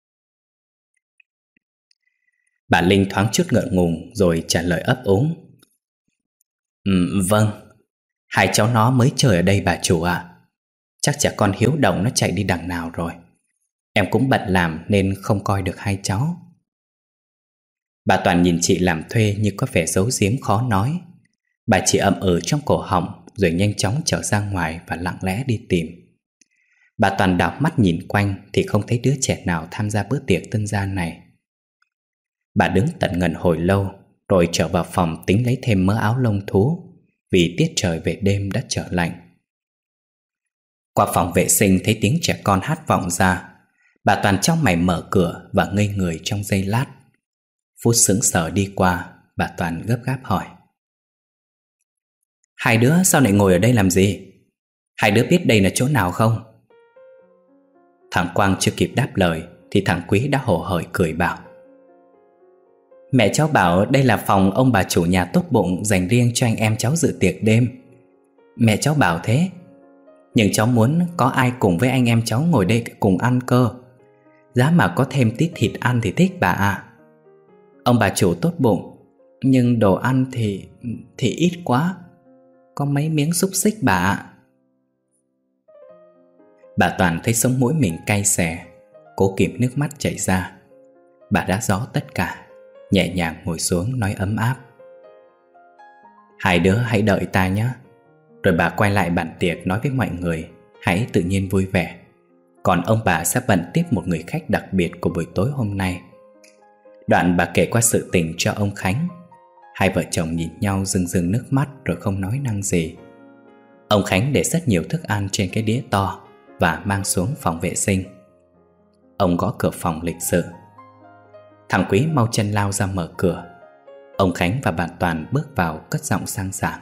Bà Linh thoáng chút ngượng ngùng rồi trả lời ấp úng. Ừ, vâng, hai cháu nó mới chơi ở đây bà chủ ạ. Chắc chả con Hiếu Động nó chạy đi đằng nào rồi. Em cũng bận làm nên không coi được hai cháu. Bà Toàn nhìn chị làm thuê như có vẻ giấu giếm khó nói. Bà chỉ ậm ừ trong cổ họng rồi nhanh chóng trở ra ngoài và lặng lẽ đi tìm. Bà Toàn đảo mắt nhìn quanh thì không thấy đứa trẻ nào tham gia bữa tiệc tân gia này. Bà đứng tận ngần hồi lâu rồi trở vào phòng tính lấy thêm mớ áo lông thú, vì tiết trời về đêm đã trở lạnh. Qua phòng vệ sinh thấy tiếng trẻ con hát vọng ra. Bà Toàn trong mày mở cửa và ngây người trong giây lát. Phút sững sờ đi qua, bà Toàn gấp gáp hỏi. Hai đứa sao lại ngồi ở đây làm gì? Hai đứa biết đây là chỗ nào không? Thằng Quang chưa kịp đáp lời thì thằng Quý đã hổ hởi cười bảo. Mẹ cháu bảo đây là phòng ông bà chủ nhà tốt bụng dành riêng cho anh em cháu dự tiệc đêm. Mẹ cháu bảo thế. Nhưng cháu muốn có ai cùng với anh em cháu ngồi đây cùng ăn cơ. Giá mà có thêm tí thịt ăn thì thích bà ạ. Ông bà chủ tốt bụng, nhưng đồ ăn thì thì ít quá. Có mấy miếng xúc xích bà ạ. Bà Toàn thấy sống mũi mình cay xè, cố kìm nước mắt chảy ra. Bà đã rõ tất cả, nhẹ nhàng ngồi xuống nói ấm áp. Hai đứa hãy đợi ta nhé. Rồi bà quay lại bàn tiệc nói với mọi người hãy tự nhiên vui vẻ. Còn ông bà sẽ bận tiếp một người khách đặc biệt của buổi tối hôm nay. Đoạn bà kể qua sự tình cho ông Khánh. Hai vợ chồng nhìn nhau rưng rưng nước mắt rồi không nói năng gì. Ông Khánh để rất nhiều thức ăn trên cái đĩa to và mang xuống phòng vệ sinh. Ông gõ cửa phòng lịch sự. Thằng Quý mau chân lao ra mở cửa. Ông Khánh và bà Toàn bước vào cất giọng sang sảng.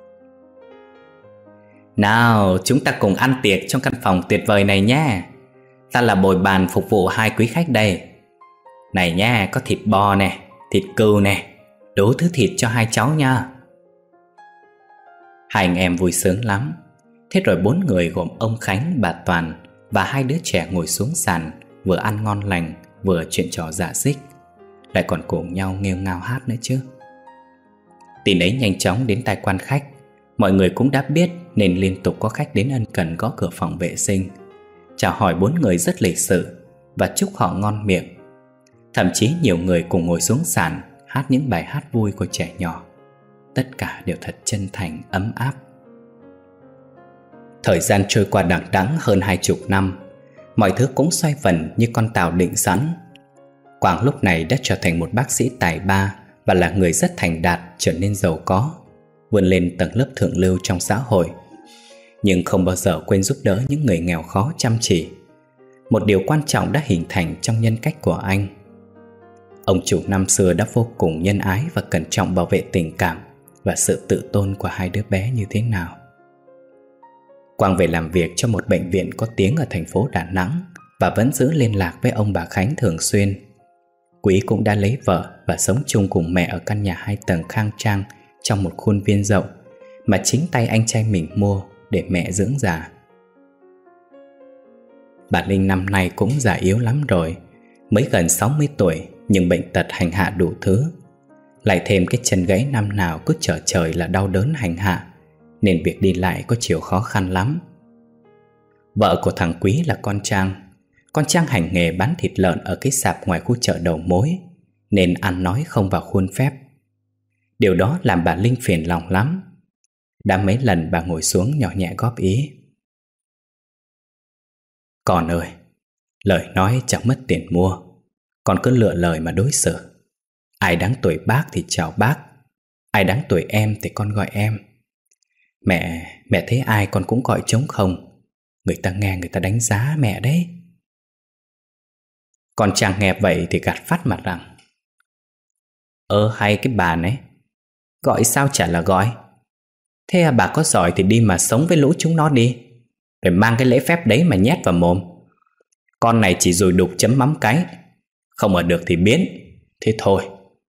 Nào, chúng ta cùng ăn tiệc trong căn phòng tuyệt vời này nhé. Ta là bồi bàn phục vụ hai quý khách đây. Này nha, có thịt bò nè, thịt cừu nè, đủ thứ thịt cho hai cháu nha. Hai anh em vui sướng lắm. Thế rồi bốn người gồm ông Khánh, bà Toàn và hai đứa trẻ ngồi xuống sàn, vừa ăn ngon lành, vừa chuyện trò dạ dích, lại còn cùng nhau nghêu ngao hát nữa chứ. Tin ấy nhanh chóng đến tai quan khách. Mọi người cũng đã biết nên liên tục có khách đến ân cần gõ cửa phòng vệ sinh, chào hỏi bốn người rất lịch sự và chúc họ ngon miệng. Thậm chí nhiều người cùng ngồi xuống sàn hát những bài hát vui của trẻ nhỏ. Tất cả đều thật chân thành, ấm áp. Thời gian trôi qua đằng đẵng hơn hai chục năm. Mọi thứ cũng xoay vần như con tàu định sẵn. Quang lúc này đã trở thành một bác sĩ tài ba và là người rất thành đạt, trở nên giàu có, vươn lên tầng lớp thượng lưu trong xã hội. Nhưng không bao giờ quên giúp đỡ những người nghèo khó chăm chỉ. Một điều quan trọng đã hình thành trong nhân cách của anh. Ông chủ năm xưa đã vô cùng nhân ái và cẩn trọng bảo vệ tình cảm và sự tự tôn của hai đứa bé như thế nào. Quang về làm việc cho một bệnh viện có tiếng ở thành phố Đà Nẵng và vẫn giữ liên lạc với ông bà Khánh thường xuyên. Quý cũng đã lấy vợ và sống chung cùng mẹ ở căn nhà hai tầng khang trang trong một khuôn viên rộng mà chính tay anh trai mình mua để mẹ dưỡng già. Bà Linh năm nay cũng già yếu lắm rồi, mới gần sáu mươi tuổi nhưng bệnh tật hành hạ đủ thứ. Lại thêm cái chân gãy năm nào cứ trở trời là đau đớn hành hạ, nên việc đi lại có chiều khó khăn lắm. Vợ của thằng Quý là con Trang. Con Trang hành nghề bán thịt lợn ở cái sạp ngoài khu chợ đầu mối, nên ăn nói không vào khuôn phép. Điều đó làm bà Linh phiền lòng lắm. Đã mấy lần bà ngồi xuống nhỏ nhẹ góp ý. Con ơi, lời nói chẳng mất tiền mua, con cứ lựa lời mà đối xử. Ai đáng tuổi bác thì chào bác, ai đáng tuổi em thì con gọi em. Mẹ, mẹ thấy ai con cũng gọi trống không. Người ta nghe người ta đánh giá mẹ đấy. Con Trang nghe vậy thì gạt phát mặt rằng, Ơ hay cái bà này, gọi sao chả là gọi. Thế à, bà có giỏi thì đi mà sống với lũ chúng nó đi, rồi mang cái lễ phép đấy mà nhét vào mồm. Con này chỉ dùi đục chấm mắm cái, không ở được thì biến. Thế thôi.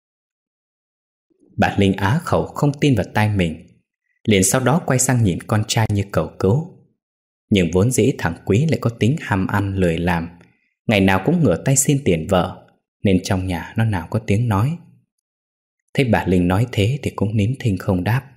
Bà Linh á khẩu không tin vào tai mình, liền sau đó quay sang nhìn con trai như cầu cứu. Nhưng vốn dĩ thằng Quý lại có tính ham ăn lười làm, ngày nào cũng ngửa tay xin tiền vợ, nên trong nhà nó nào có tiếng nói. Thấy bà Linh nói thế thì cũng nín thinh không đáp.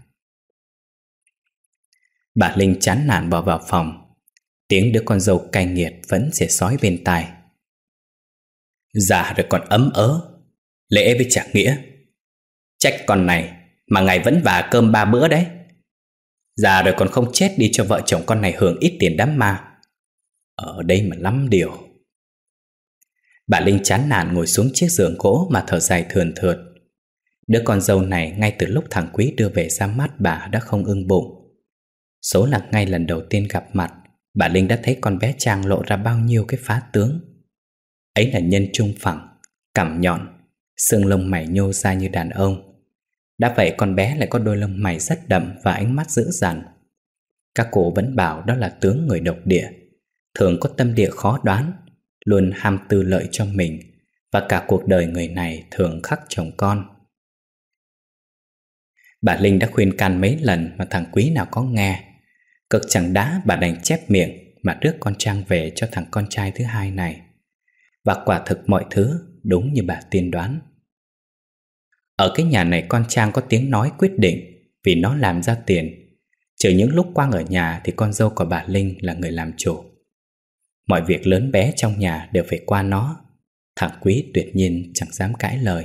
Bà Linh chán nản bỏ vào phòng. Tiếng đứa con dâu cay nghiệt vẫn xẻ sói bên tai. Già rồi còn ấm ớ, lễ với trả nghĩa. Trách con này mà ngày vẫn vả cơm ba bữa đấy. Già rồi còn không chết đi cho vợ chồng con này hưởng ít tiền đám ma. Ở đây mà lắm điều. Bà Linh chán nản ngồi xuống chiếc giường gỗ mà thở dài thườn thượt. Đứa con dâu này ngay từ lúc thằng Quý đưa về ra mắt bà đã không ưng bụng. Số là ngay lần đầu tiên gặp mặt, bà Linh đã thấy con bé Trang lộ ra bao nhiêu cái phá tướng. Ấy là nhân trung phẳng, cằm nhọn, xương lông mày nhô ra như đàn ông. Đã vậy con bé lại có đôi lông mày rất đậm và ánh mắt dữ dằn. Các cụ vẫn bảo đó là tướng người độc địa, thường có tâm địa khó đoán, luôn ham tư lợi cho mình, và cả cuộc đời người này thường khắc chồng con. Bà Linh đã khuyên can mấy lần mà thằng Quý nào có nghe. Cực chẳng đã, bà đành chép miệng mà rước con Trang về cho thằng con trai thứ hai này. Và quả thực mọi thứ đúng như bà tiên đoán. Ở cái nhà này con Trang có tiếng nói quyết định, vì nó làm ra tiền. Trừ những lúc Quang ở nhà thì con dâu của bà Linh là người làm chủ. Mọi việc lớn bé trong nhà đều phải qua nó. Thằng Quý tuyệt nhiên chẳng dám cãi lời.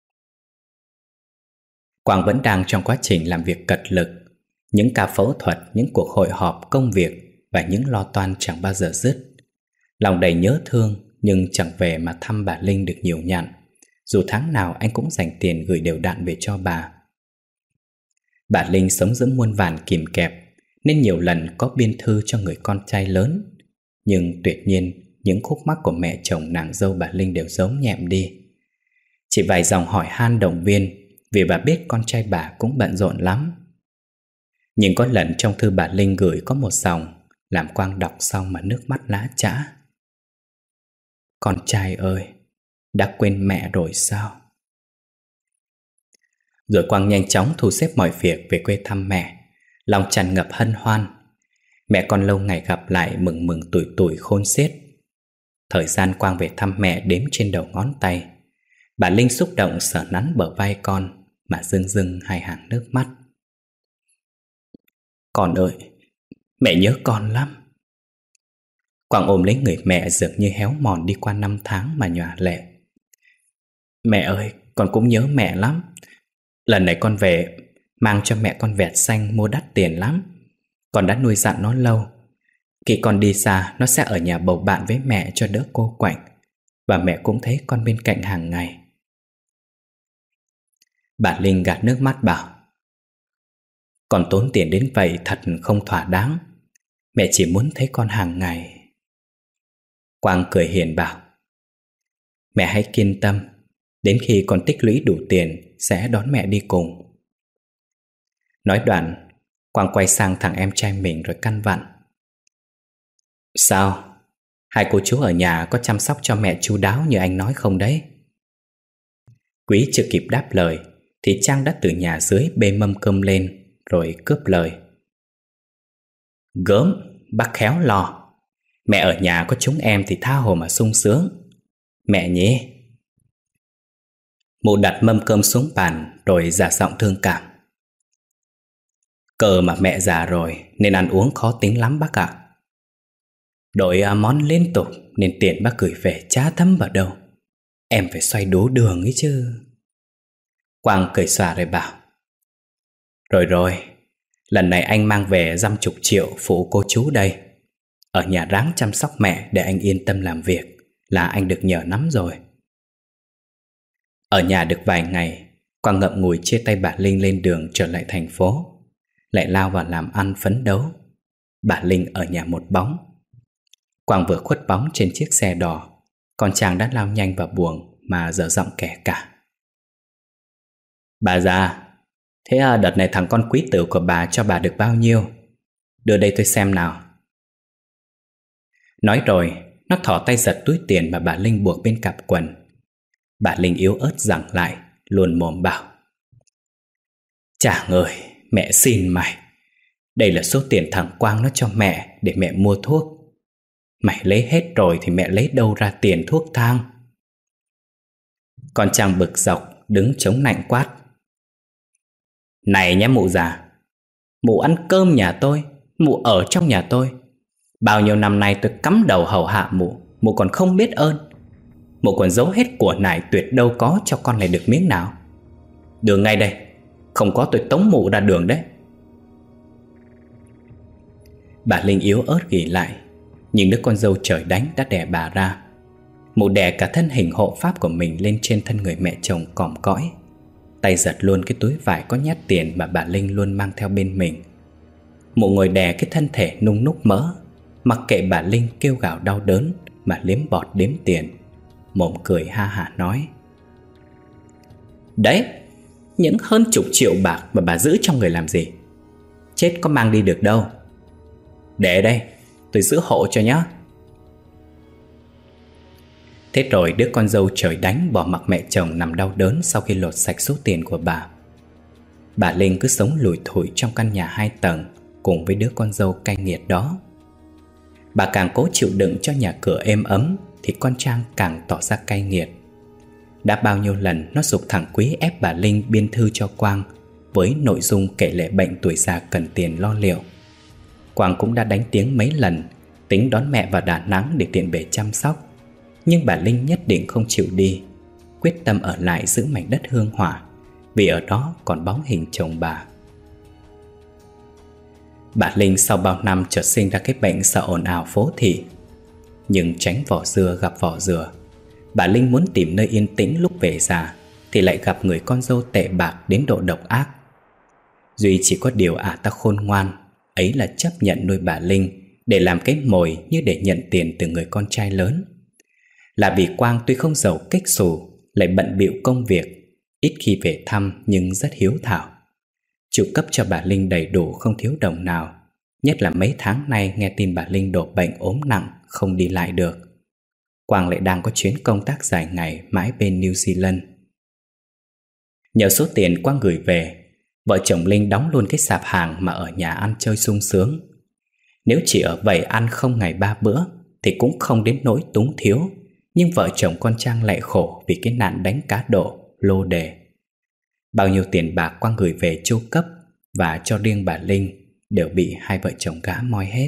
Quang vẫn đang trong quá trình làm việc cật lực. Những ca phẫu thuật, những cuộc hội họp công việc và những lo toan chẳng bao giờ dứt. Lòng đầy nhớ thương nhưng chẳng về mà thăm bà Linh được nhiều nhặn, dù tháng nào anh cũng dành tiền gửi đều đặn về cho bà. Bà Linh sống giữa muôn vàn kìm kẹp, nên nhiều lần có biên thư cho người con trai lớn. Nhưng tuyệt nhiên những khúc mắc của mẹ chồng nàng dâu bà Linh đều giấu nhẹm đi. Chỉ vài dòng hỏi han động viên, vì bà biết con trai bà cũng bận rộn lắm. Nhưng có lần trong thư bà Linh gửi có một dòng, làm Quang đọc xong mà nước mắt lã chã. Con trai ơi, đã quên mẹ rồi sao? Rồi Quang nhanh chóng thu xếp mọi việc về quê thăm mẹ, lòng tràn ngập hân hoan. Mẹ con lâu ngày gặp lại mừng mừng tủi tủi khôn xiết. Thời gian Quang về thăm mẹ đếm trên đầu ngón tay. Bà Linh xúc động sờ nắn bờ vai con mà rưng rưng hai hàng nước mắt. Con ơi, mẹ nhớ con lắm. Quang ôm lấy người mẹ dường như héo mòn đi qua năm tháng mà nhòa lệ. Mẹ ơi, con cũng nhớ mẹ lắm. Lần này con về mang cho mẹ con vẹt xanh mua đắt tiền lắm. Con đã nuôi dặn nó lâu. Khi con đi xa, nó sẽ ở nhà bầu bạn với mẹ cho đỡ cô quạnh. Và mẹ cũng thấy con bên cạnh hàng ngày. Bà Linh gạt nước mắt bảo, con tốn tiền đến vậy thật không thỏa đáng. Mẹ chỉ muốn thấy con hàng ngày. Quang cười hiền bảo, mẹ hãy kiên tâm. Đến khi con tích lũy đủ tiền sẽ đón mẹ đi cùng. Nói đoạn, Quang quay sang thằng em trai mình rồi căn vặn. Sao? Hai cô chú ở nhà có chăm sóc cho mẹ chu đáo như anh nói không đấy? Quý chưa kịp đáp lời thì Trang đã từ nhà dưới bê mâm cơm lên rồi cướp lời. Gớm, bác khéo lo. Mẹ ở nhà có chúng em thì tha hồ mà sung sướng. Mẹ nhé. Mụ đặt mâm cơm xuống bàn rồi giả giọng thương cảm. Cờ mà mẹ già rồi nên ăn uống khó tính lắm bác ạ. Đổi món liên tục nên tiền bác gửi về chả thấm vào đâu. Em phải xoay đố đường ấy chứ. Quang cười xòa rồi bảo, rồi rồi, lần này anh mang về dăm chục triệu phụ cô chú đây. Ở nhà ráng chăm sóc mẹ để anh yên tâm làm việc là anh được nhờ lắm rồi. Ở nhà được vài ngày, Quang ngậm ngùi chia tay bà Linh lên đường trở lại thành phố, lại lao vào làm ăn phấn đấu. Bà Linh ở nhà một bóng. Quang vừa khuất bóng trên chiếc xe đỏ, con Trang đã lao nhanh vào buồng mà dở giọng kể cả. Bà già, thế đợt này thằng con quý tử của bà cho bà được bao nhiêu? Đưa đây tôi xem nào. Nói rồi, nó thỏ tay giật túi tiền mà bà Linh buộc bên cặp quần. Bà Linh yếu ớt giằng lại, luôn mồm bảo, Chàng ơi, mẹ xin mày. Đây là số tiền thằng Quang nó cho mẹ để mẹ mua thuốc. Mày lấy hết rồi thì mẹ lấy đâu ra tiền thuốc thang? Con Trang bực dọc đứng chống nạnh quát. Này nhá mụ già, mụ ăn cơm nhà tôi, mụ ở trong nhà tôi. Bao nhiêu năm nay tôi cắm đầu hầu hạ mụ, mụ còn không biết ơn. Mụ còn giấu hết của nải tuyệt đâu có cho con này được miếng nào. Đường ngay đây, không có tôi tống mụ ra đường đấy. Bà Linh yếu ớt ghì lại, nhưng đứa con dâu trời đánh đã đè bà ra. Mụ đè cả thân hình hộ pháp của mình lên trên thân người mẹ chồng còm cõi, tay giật luôn cái túi vải có nhét tiền mà bà Linh luôn mang theo bên mình. Mụ ngồi đè cái thân thể nung núc mỡ, mặc kệ bà Linh kêu gào đau đớn mà liếm bọt đếm tiền, mồm cười ha hả nói. Đấy, những hơn chục triệu bạc mà bà giữ trong người làm gì? Chết có mang đi được đâu. Để đây, tôi giữ hộ cho nhá. Thế rồi đứa con dâu trời đánh bỏ mặc mẹ chồng nằm đau đớn sau khi lột sạch số tiền của bà. Bà Linh cứ sống lủi thủi trong căn nhà hai tầng cùng với đứa con dâu cay nghiệt đó. Bà càng cố chịu đựng cho nhà cửa êm ấm thì con Trang càng tỏ ra cay nghiệt. Đã bao nhiêu lần nó giục thằng Quý ép bà Linh biên thư cho Quang với nội dung kể lể bệnh tuổi già cần tiền lo liệu. Quang cũng đã đánh tiếng mấy lần, tính đón mẹ vào Đà Nẵng để tiện bề chăm sóc. Nhưng bà Linh nhất định không chịu đi, quyết tâm ở lại giữ mảnh đất hương hỏa, vì ở đó còn bóng hình chồng bà. Bà Linh sau bao năm chợt sinh ra cái bệnh sợ ồn ào phố thị. Nhưng tránh vỏ dưa gặp vỏ dừa, bà Linh muốn tìm nơi yên tĩnh lúc về già thì lại gặp người con dâu tệ bạc đến độ độc ác. Duy chỉ có điều ả ta khôn ngoan, ấy là chấp nhận nuôi bà Linh để làm cái mồi như để nhận tiền từ người con trai lớn. Là vì Quang tuy không giàu kếch xù, lại bận bịu công việc, ít khi về thăm nhưng rất hiếu thảo. Chu cấp cho bà Linh đầy đủ không thiếu đồng nào, nhất là mấy tháng nay nghe tin bà Linh đổ bệnh ốm nặng, không đi lại được. Quang lại đang có chuyến công tác dài ngày mãi bên New Zealand. Nhờ số tiền Quang gửi về, vợ chồng Linh đóng luôn cái sạp hàng mà ở nhà ăn chơi sung sướng. Nếu chỉ ở vậy ăn không ngày ba bữa thì cũng không đến nỗi túng thiếu. Nhưng vợ chồng con Trang lại khổ vì cái nạn đánh cá độ, lô đề. Bao nhiêu tiền bạc Quang gửi về chu cấp và cho riêng bà Linh đều bị hai vợ chồng gã moi hết.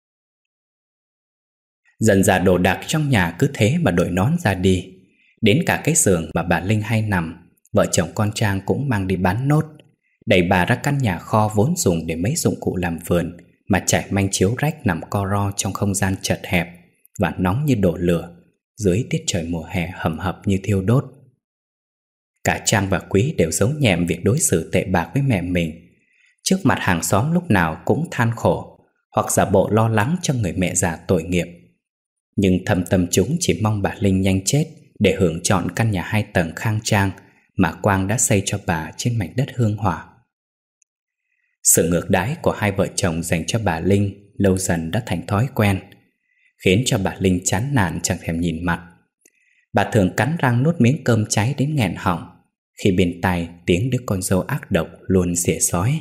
Dần dà đồ đạc trong nhà cứ thế mà đội nón ra đi. Đến cả cái giường mà bà Linh hay nằm, vợ chồng con Trang cũng mang đi bán nốt, đẩy bà ra căn nhà kho vốn dùng để mấy dụng cụ làm vườn mà trải manh chiếu rách nằm co ro trong không gian chật hẹp và nóng như đổ lửa dưới tiết trời mùa hè hầm hập như thiêu đốt. Cả Trang và Quý đều giấu nhẹm việc đối xử tệ bạc với mẹ mình. Trước mặt hàng xóm lúc nào cũng than khổ hoặc giả bộ lo lắng cho người mẹ già tội nghiệp. Nhưng thầm tâm chúng chỉ mong bà Linh nhanh chết để hưởng trọn căn nhà hai tầng khang trang mà Quang đã xây cho bà trên mảnh đất hương hỏa. Sự ngược đãi của hai vợ chồng dành cho bà Linh lâu dần đã thành thói quen, khiến cho bà Linh chán nản chẳng thèm nhìn mặt. Bà thường cắn răng nuốt miếng cơm cháy đến nghẹn họng khi bên tai tiếng đứa con dâu ác độc luôn xỉa xói.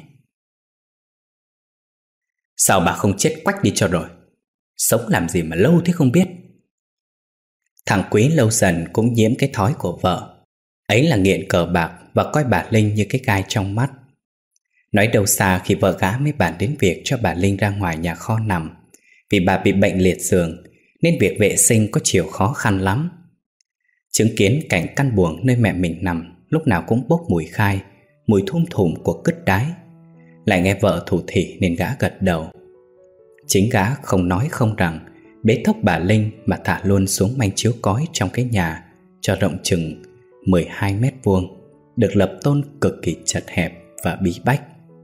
Sao bà không chết quách đi cho rồi? Sống làm gì mà lâu thế không biết. Thằng Quý lâu dần cũng nhiễm cái thói của vợ, ấy là nghiện cờ bạc và coi bà Linh như cái gai trong mắt. Nói đâu xa khi vợ gã mới bàn đến việc cho bà Linh ra ngoài nhà kho nằm, vì bà bị bệnh liệt giường nên việc vệ sinh có chiều khó khăn lắm. Chứng kiến cảnh căn buồng nơi mẹ mình nằm lúc nào cũng bốc mùi khai, mùi thum thủm của cứt đái, lại nghe vợ thủ thỉ nên gã gật đầu. Chính gã không nói không rằng bế thốc bà Linh mà thả luôn xuống manh chiếu cói trong cái nhà cho rộng chừng mười hai mét vuông, được lập tôn cực kỳ chật hẹp và bí bách.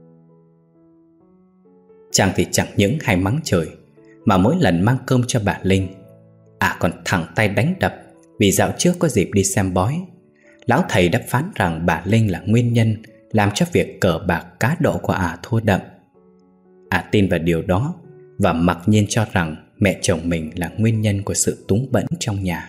Chàng thì chẳng những hay mắng trời, mà mỗi lần mang cơm cho bà Linh, à còn thẳng tay đánh đập. Vì dạo trước có dịp đi xem bói, lão thầy đã phán rằng bà Linh là nguyên nhân làm cho việc cờ bạc cá độ của ả thua đậm. Ả tin vào điều đó và mặc nhiên cho rằng mẹ chồng mình là nguyên nhân của sự túng bẫn trong nhà.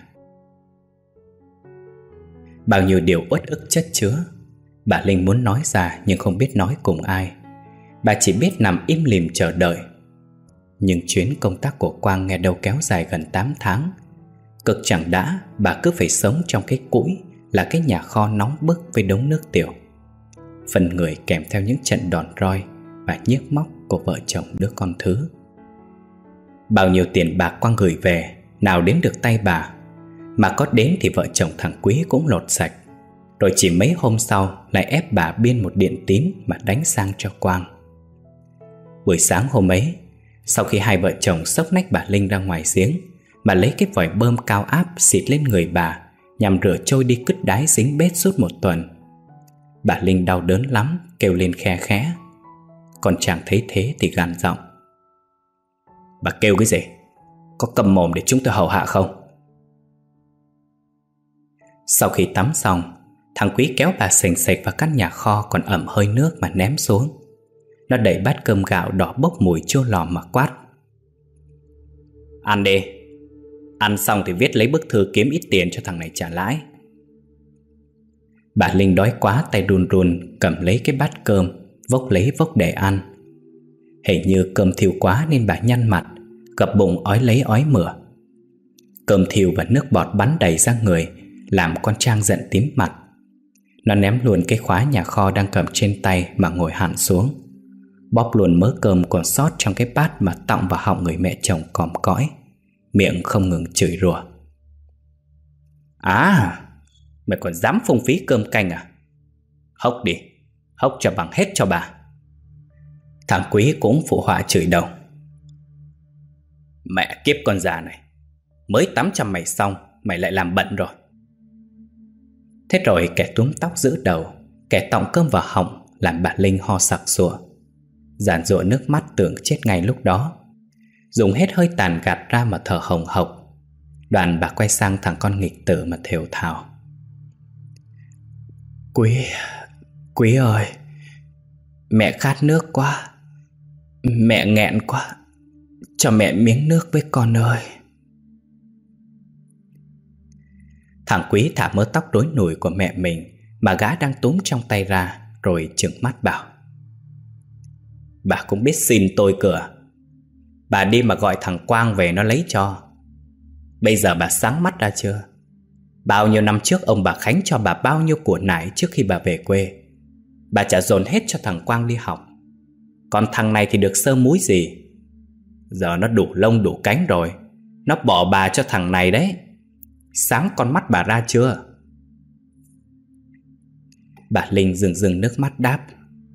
Bao nhiêu điều uất ức chất chứa, bà Linh muốn nói ra nhưng không biết nói cùng ai. bà chỉ biết nằm im lìm chờ đợi. Nhưng chuyến công tác của Quang nghe đâu kéo dài gần tám tháng. Cực chẳng đã, bà cứ phải sống trong cái cũi là cái nhà kho nóng bức với đống nước tiểu. Phần người kèm theo những trận đòn roi và nhiếc móc của vợ chồng đứa con thứ. Bao nhiêu tiền bạc Quang gửi về nào đến được tay bà, mà có đến thì vợ chồng thằng Quý cũng lột sạch. Rồi chỉ mấy hôm sau lại ép bà biên một điện tín mà đánh sang cho Quang. Buổi sáng hôm ấy, sau khi hai vợ chồng xốc nách bà Linh ra ngoài giếng, bà lấy cái vòi bơm cao áp xịt lên người bà nhằm rửa trôi đi cứt đái dính bết suốt một tuần. Bà Linh đau đớn lắm, kêu lên khe khẽ. Còn chàng thấy thế thì gằn giọng: "Bà kêu cái gì? Có câm mồm để chúng tôi hầu hạ không?" Sau khi tắm xong, thằng Quý kéo bà sềnh sệch vào căn nhà kho còn ẩm hơi nước mà ném xuống. Nó đẩy bát cơm gạo đỏ bốc mùi chua lòm mà quát: "Ăn đi. Ăn xong thì viết lấy bức thư kiếm ít tiền cho thằng này trả lãi." Bà Linh đói quá, tay run run cầm lấy cái bát cơm, vốc lấy vốc để ăn. Hình như cơm thiêu quá nên bà nhăn mặt, gập bụng ói lấy ói mửa. Cơm thiêu và nước bọt bắn đầy ra người, làm con Trang giận tím mặt. Nó ném luôn cái khóa nhà kho đang cầm trên tay mà ngồi hẳn xuống, bóp luôn mớ cơm còn sót trong cái bát mà tọng vào họng người mẹ chồng còm cõi, miệng không ngừng chửi rủa: "À, mày còn dám phung phí cơm canh à? Hốc đi, hốc cho bằng hết cho bà." Thằng Quý cũng phụ họa chửi đầu: "Mẹ kiếp con già này, mới tắm cho mày xong mày lại làm bận rồi." Thế rồi kẻ túm tóc giữ đầu, kẻ tọng cơm vào họng, làm bà Linh ho sặc sụa, giàn giụa nước mắt tưởng chết ngay lúc đó, dùng hết hơi tàn gạt ra mà thở hồng hộc. Đoàn bà quay sang thằng con nghịch tử mà thều thào: Quý, Quý ơi, mẹ khát nước quá, mẹ nghẹn quá, cho mẹ miếng nước với con ơi." Thằng Quý thả mớ tóc rối nùi của mẹ mình mà gã đang túm trong tay ra, rồi trừng mắt bảo: "Bà cũng biết xin tôi cửa. Bà đi mà gọi thằng Quang về nó lấy cho. Bây giờ bà sáng mắt ra chưa? Bao nhiêu năm trước ông bà Khánh cho bà bao nhiêu của nải trước khi bà về quê, bà trả dồn hết cho thằng Quang đi học. Còn thằng này thì được sơ múi gì. Giờ nó đủ lông đủ cánh rồi, nó bỏ bà cho thằng này đấy. Sáng con mắt bà ra chưa?" Bà Linh rưng rưng nước mắt đáp: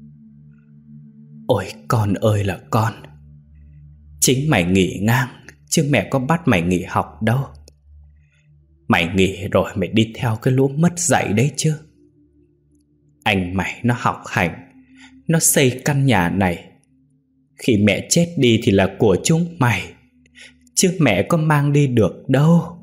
"Ôi con ơi là con, chính mày nghỉ ngang, chứ mẹ có bắt mày nghỉ học đâu. Mày nghỉ rồi mày đi theo cái lũ mất dạy đấy chứ. Anh mày nó học hành, nó xây căn nhà này. Khi mẹ chết đi thì là của chúng mày, chứ mẹ có mang đi được đâu."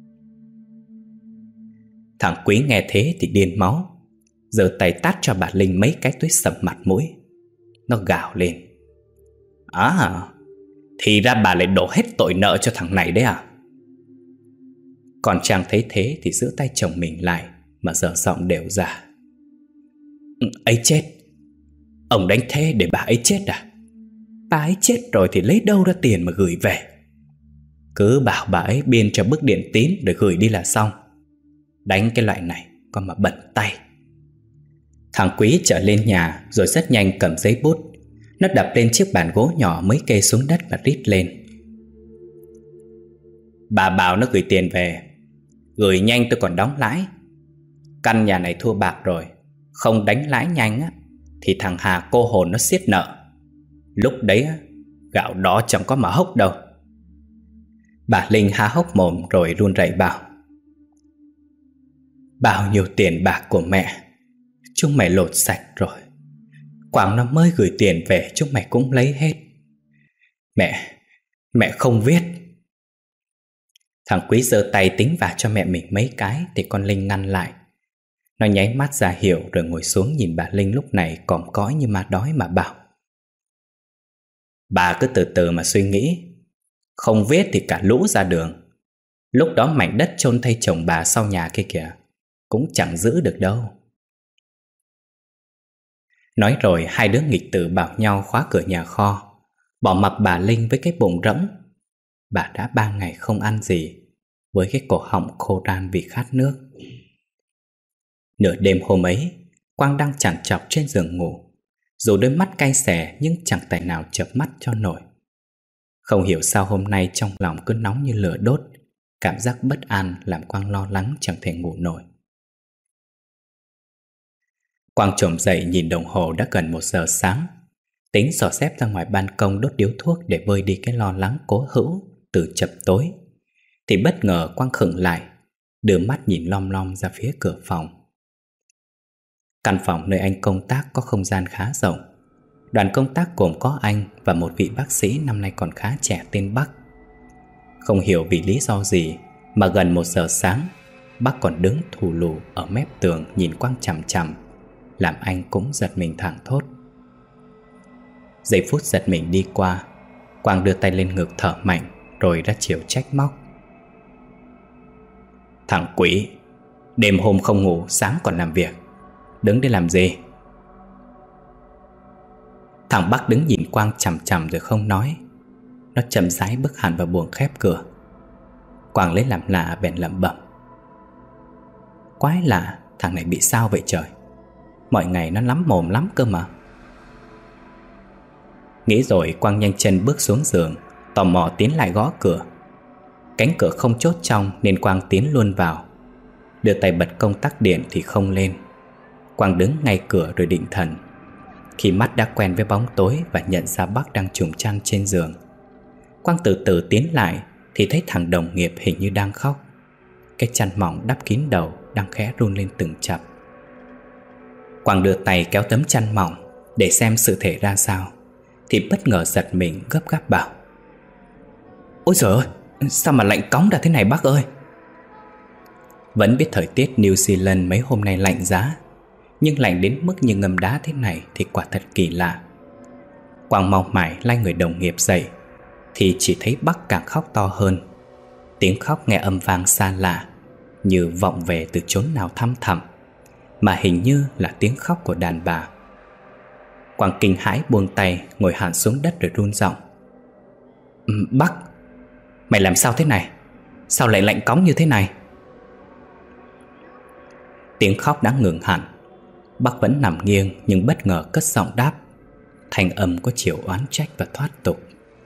Thằng Quý nghe thế thì điên máu, giơ tay tát cho bà Linh mấy cái tới sầm mặt mũi. Nó gào lên: "À, thì ra bà lại đổ hết tội nợ cho thằng này đấy à?" Còn Trang thấy thế thì giữ tay chồng mình lại mà dở giọng đều ra: "Ấy chết, ông đánh thế để bà ấy chết à? Bà ấy chết rồi thì lấy đâu ra tiền mà gửi về? Cứ bảo bà ấy biên cho bức điện tín để gửi đi là xong. Đánh cái loại này con mà bận tay." Thằng Quý trở lên nhà rồi rất nhanh cầm giấy bút. Nó đập lên chiếc bàn gỗ nhỏ mới kê xuống đất và rít lên: "Bà bảo nó gửi tiền về, gửi nhanh tôi còn đóng lãi. Căn nhà này thua bạc rồi, không đánh lãi nhanh á thì thằng Hà cô hồn nó xiết nợ. Lúc đấy á, gạo đó chẳng có mà hốc đâu." Bà Linh há hốc mồm rồi run rẩy bảo: "Bao nhiêu tiền bạc của mẹ chúng mày lột sạch rồi. Quảng nó mới gửi tiền về chúng mày cũng lấy hết. Mẹ, mẹ không viết." Thằng Quý giơ tay tính vả cho mẹ mình mấy cái thì con Linh ngăn lại. Nó nháy mắt ra hiệu rồi ngồi xuống nhìn bà Linh lúc này còm cõi như ma đói mà bảo: "Bà cứ từ từ mà suy nghĩ. Không viết thì cả lũ ra đường. Lúc đó mảnh đất chôn thay chồng bà sau nhà kia kìa cũng chẳng giữ được đâu." Nói rồi hai đứa nghịch tử bảo nhau khóa cửa nhà kho, bỏ mặc bà Linh với cái bụng rỗng. Bà đã ba ngày không ăn gì, với cái cổ họng khô ran vì khát nước. Nửa đêm hôm ấy, Quang đang chằn chọc trên giường ngủ, dù đôi mắt cay xè nhưng chẳng tài nào chợp mắt cho nổi. Không hiểu sao hôm nay trong lòng cứ nóng như lửa đốt, cảm giác bất an làm Quang lo lắng chẳng thể ngủ nổi. Quang chồm dậy nhìn đồng hồ đã gần một giờ sáng, tính xỏ xếp ra ngoài ban công đốt điếu thuốc để vơi đi cái lo lắng cố hữu từ chập tối. Thì bất ngờ Quang khựng lại, đưa mắt nhìn lom lom ra phía cửa phòng. Căn phòng nơi anh công tác có không gian khá rộng. Đoàn công tác gồm có anh và một vị bác sĩ năm nay còn khá trẻ tên Bắc. Không hiểu vì lý do gì mà gần một giờ sáng, Bắc còn đứng thù lù ở mép tường nhìn Quang chằm chằm, làm anh cũng giật mình thảng thốt. Giây phút giật mình đi qua, Quang đưa tay lên ngực thở mạnh rồi ra chiều trách móc. Thằng quỷ, đêm hôm không ngủ, sáng còn làm việc, đứng đây làm gì? Thằng Bắc đứng nhìn Quang chằm chằm rồi không nói. Nó chậm rãi bước hẳn vào buồng khép cửa. Quang lấy làm lạ bèn lẩm bẩm. Quái lạ, thằng này bị sao vậy trời? Mọi ngày nó lắm mồm lắm cơ mà. Nghĩ rồi Quang nhanh chân bước xuống giường, tò mò tiến lại gõ cửa. Cánh cửa không chốt trong nên Quang tiến luôn vào. Đưa tay bật công tắc điện thì không lên. Quang đứng ngay cửa rồi định thần. Khi mắt đã quen với bóng tối và nhận ra Bắc đang trùm chăn trên giường, Quang từ từ tiến lại thì thấy thằng đồng nghiệp hình như đang khóc. Cái chăn mỏng đắp kín đầu đang khẽ run lên từng chập. Quang đưa tay kéo tấm chăn mỏng để xem sự thể ra sao, thì bất ngờ giật mình gấp gáp bảo: Ôi trời ơi, sao mà lạnh cóng ra thế này bác ơi? Vẫn biết thời tiết New Zealand mấy hôm nay lạnh giá, nhưng lạnh đến mức như ngâm đá thế này thì quả thật kỳ lạ. Quang mau mải lay người đồng nghiệp dậy thì chỉ thấy Bắc càng khóc to hơn. Tiếng khóc nghe âm vang xa lạ, như vọng về từ chốn nào thăm thẳm, mà hình như là tiếng khóc của đàn bà. Quang kinh hãi buông tay, ngồi hẳn xuống đất rồi run giọng: Bắc, mày làm sao thế này? Sao lại lạnh cóng như thế này? Tiếng khóc đã ngừng hẳn. Bắc vẫn nằm nghiêng nhưng bất ngờ cất giọng đáp, thanh âm có chiều oán trách và thoát tục: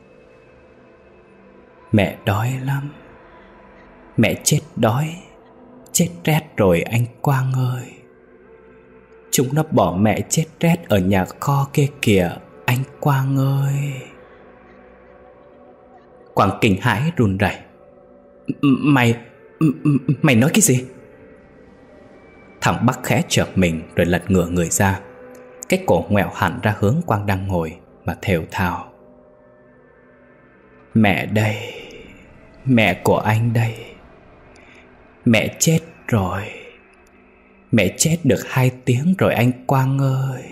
Mẹ đói lắm. Mẹ chết đói, chết rét rồi anh Quang ơi. Chúng nó bỏ mẹ chết rét ở nhà kho kia kìa anh Quang ơi. Quang kinh hãi run rẩy: Mày, mày nói cái gì? Thằng Bắc khẽ chợp mình rồi lật ngửa người ra. Cái cổ ngoẹo hẳn ra hướng Quang đang ngồi mà thều thào: Mẹ đây, mẹ của anh đây. Mẹ chết rồi. Mẹ chết được hai tiếng rồi anh Quang ơi.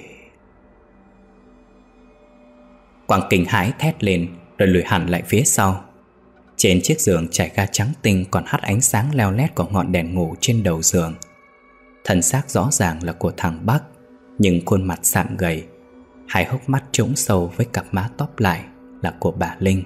Quang kinh hãi thét lên rồi lùi hẳn lại phía sau. Trên chiếc giường trải ga trắng tinh còn hắt ánh sáng leo lét của ngọn đèn ngủ trên đầu giường. Thân xác rõ ràng là của thằng Bắc, nhưng khuôn mặt sạm gầy, hai hốc mắt trũng sâu với cặp má tóp lại là của bà Linh.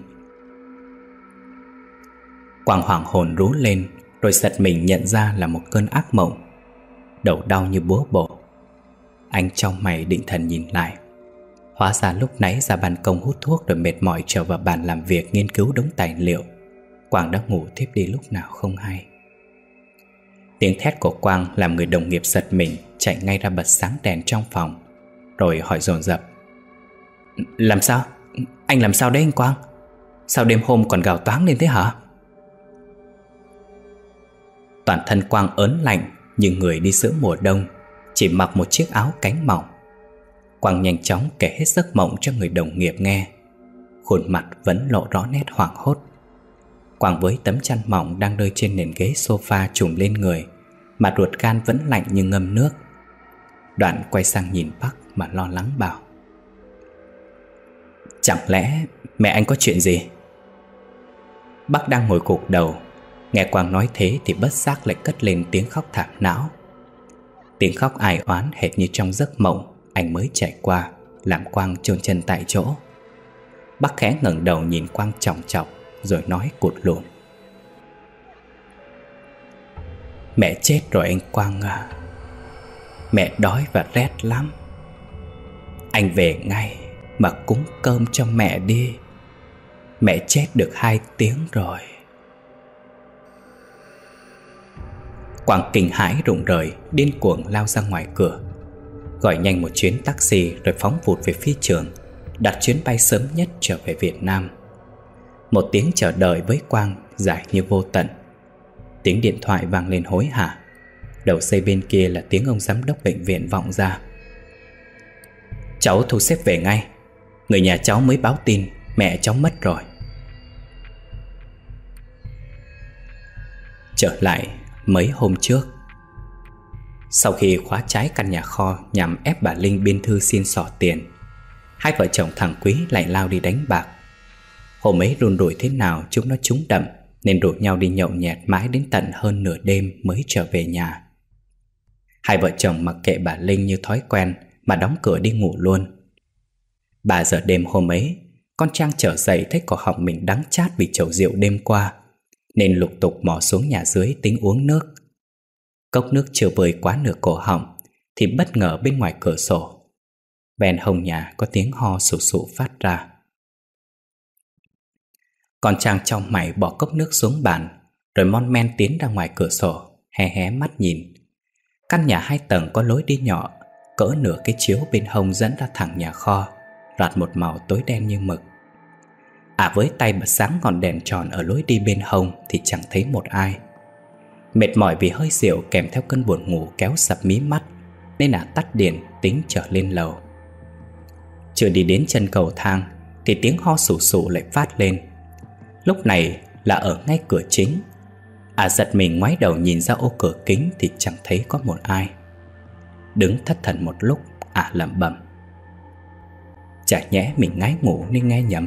Quang hoảng hồn rú lên rồi giật mình nhận ra là một cơn ác mộng. Đầu đau như búa bổ. Anh trong mày định thần nhìn lại. Hóa ra lúc nãy ra ban công hút thuốc rồi mệt mỏi trở vào bàn làm việc nghiên cứu đống tài liệu, Quang đã ngủ thiếp đi lúc nào không hay. Tiếng thét của Quang làm người đồng nghiệp giật mình, chạy ngay ra bật sáng đèn trong phòng, rồi hỏi dồn dập: Làm sao? Anh làm sao đấy anh Quang? Sao đêm hôm còn gào toáng lên thế hả? Toàn thân Quang ớn lạnh như người đi giữa mùa đông, chỉ mặc một chiếc áo cánh mỏng. Quang nhanh chóng kể hết giấc mộng cho người đồng nghiệp nghe. Khuôn mặt vẫn lộ rõ nét hoảng hốt. Quang với tấm chăn mỏng đang rơi trên nền ghế sofa trùm lên người, mà ruột gan vẫn lạnh như ngâm nước. Đoạn quay sang nhìn Bắc mà lo lắng bảo: Chẳng lẽ mẹ anh có chuyện gì? Bắc đang ngồi gục đầu, nghe Quang nói thế thì bất giác lại cất lên tiếng khóc thảm não. Tiếng khóc ai oán hệt như trong giấc mộng, anh mới chạy qua, làm Quang chôn chân tại chỗ. Bác khẽ ngẩng đầu nhìn Quang chòng chọc, rồi nói cụt lùn: "Mẹ chết rồi anh Quang à. Mẹ đói và rét lắm. Anh về ngay mà cúng cơm cho mẹ đi. Mẹ chết được hai tiếng rồi." Quang kinh hãi rụng rời, điên cuồng lao ra ngoài cửa, gọi nhanh một chuyến taxi rồi phóng vụt về phía trường, đặt chuyến bay sớm nhất trở về Việt Nam. Một tiếng chờ đợi với Quang dài như vô tận. Tiếng điện thoại vang lên hối hả. Đầu dây bên kia là tiếng ông giám đốc bệnh viện vọng ra: "Cháu thu xếp về ngay. Người nhà cháu mới báo tin mẹ cháu mất rồi." Trở lại mấy hôm trước, sau khi khóa trái căn nhà kho nhằm ép bà Linh biên thư xin xỏ tiền, hai vợ chồng thằng Quý lại lao đi đánh bạc. Hôm ấy run rủi thế nào chúng nó trúng đậm, nên rủ nhau đi nhậu nhẹt mãi đến tận hơn nửa đêm mới trở về nhà. Hai vợ chồng mặc kệ bà Linh như thói quen mà đóng cửa đi ngủ luôn. Ba giờ đêm hôm ấy, con Trang trở dậy thấy cổ họng mình đắng chát vì chầu rượu đêm qua, nên lục tục mò xuống nhà dưới tính uống nước. Cốc nước chưa vơi quá nửa cổ họng thì bất ngờ bên ngoài cửa sổ, ven hông nhà có tiếng ho sù sụ phát ra. Con Trang trong mày bỏ cốc nước xuống bàn, rồi mon men tiến ra ngoài cửa sổ, hé hé mắt nhìn. Căn nhà hai tầng có lối đi nhỏ, cỡ nửa cái chiếu bên hông dẫn ra thẳng nhà kho, rạt một màu tối đen như mực. À với tay bật sáng ngọn đèn tròn ở lối đi bên hông thì chẳng thấy một ai. Mệt mỏi vì hơi rượu kèm theo cơn buồn ngủ kéo sập mí mắt, nên à tắt điện tính trở lên lầu. Chưa đi đến chân cầu thang thì tiếng ho sù sụ lại phát lên. Lúc này là ở ngay cửa chính. À giật mình ngoái đầu nhìn ra ô cửa kính thì chẳng thấy có một ai. Đứng thất thần một lúc, à lẩm bẩm: chả nhẽ mình ngái ngủ nên nghe nhầm.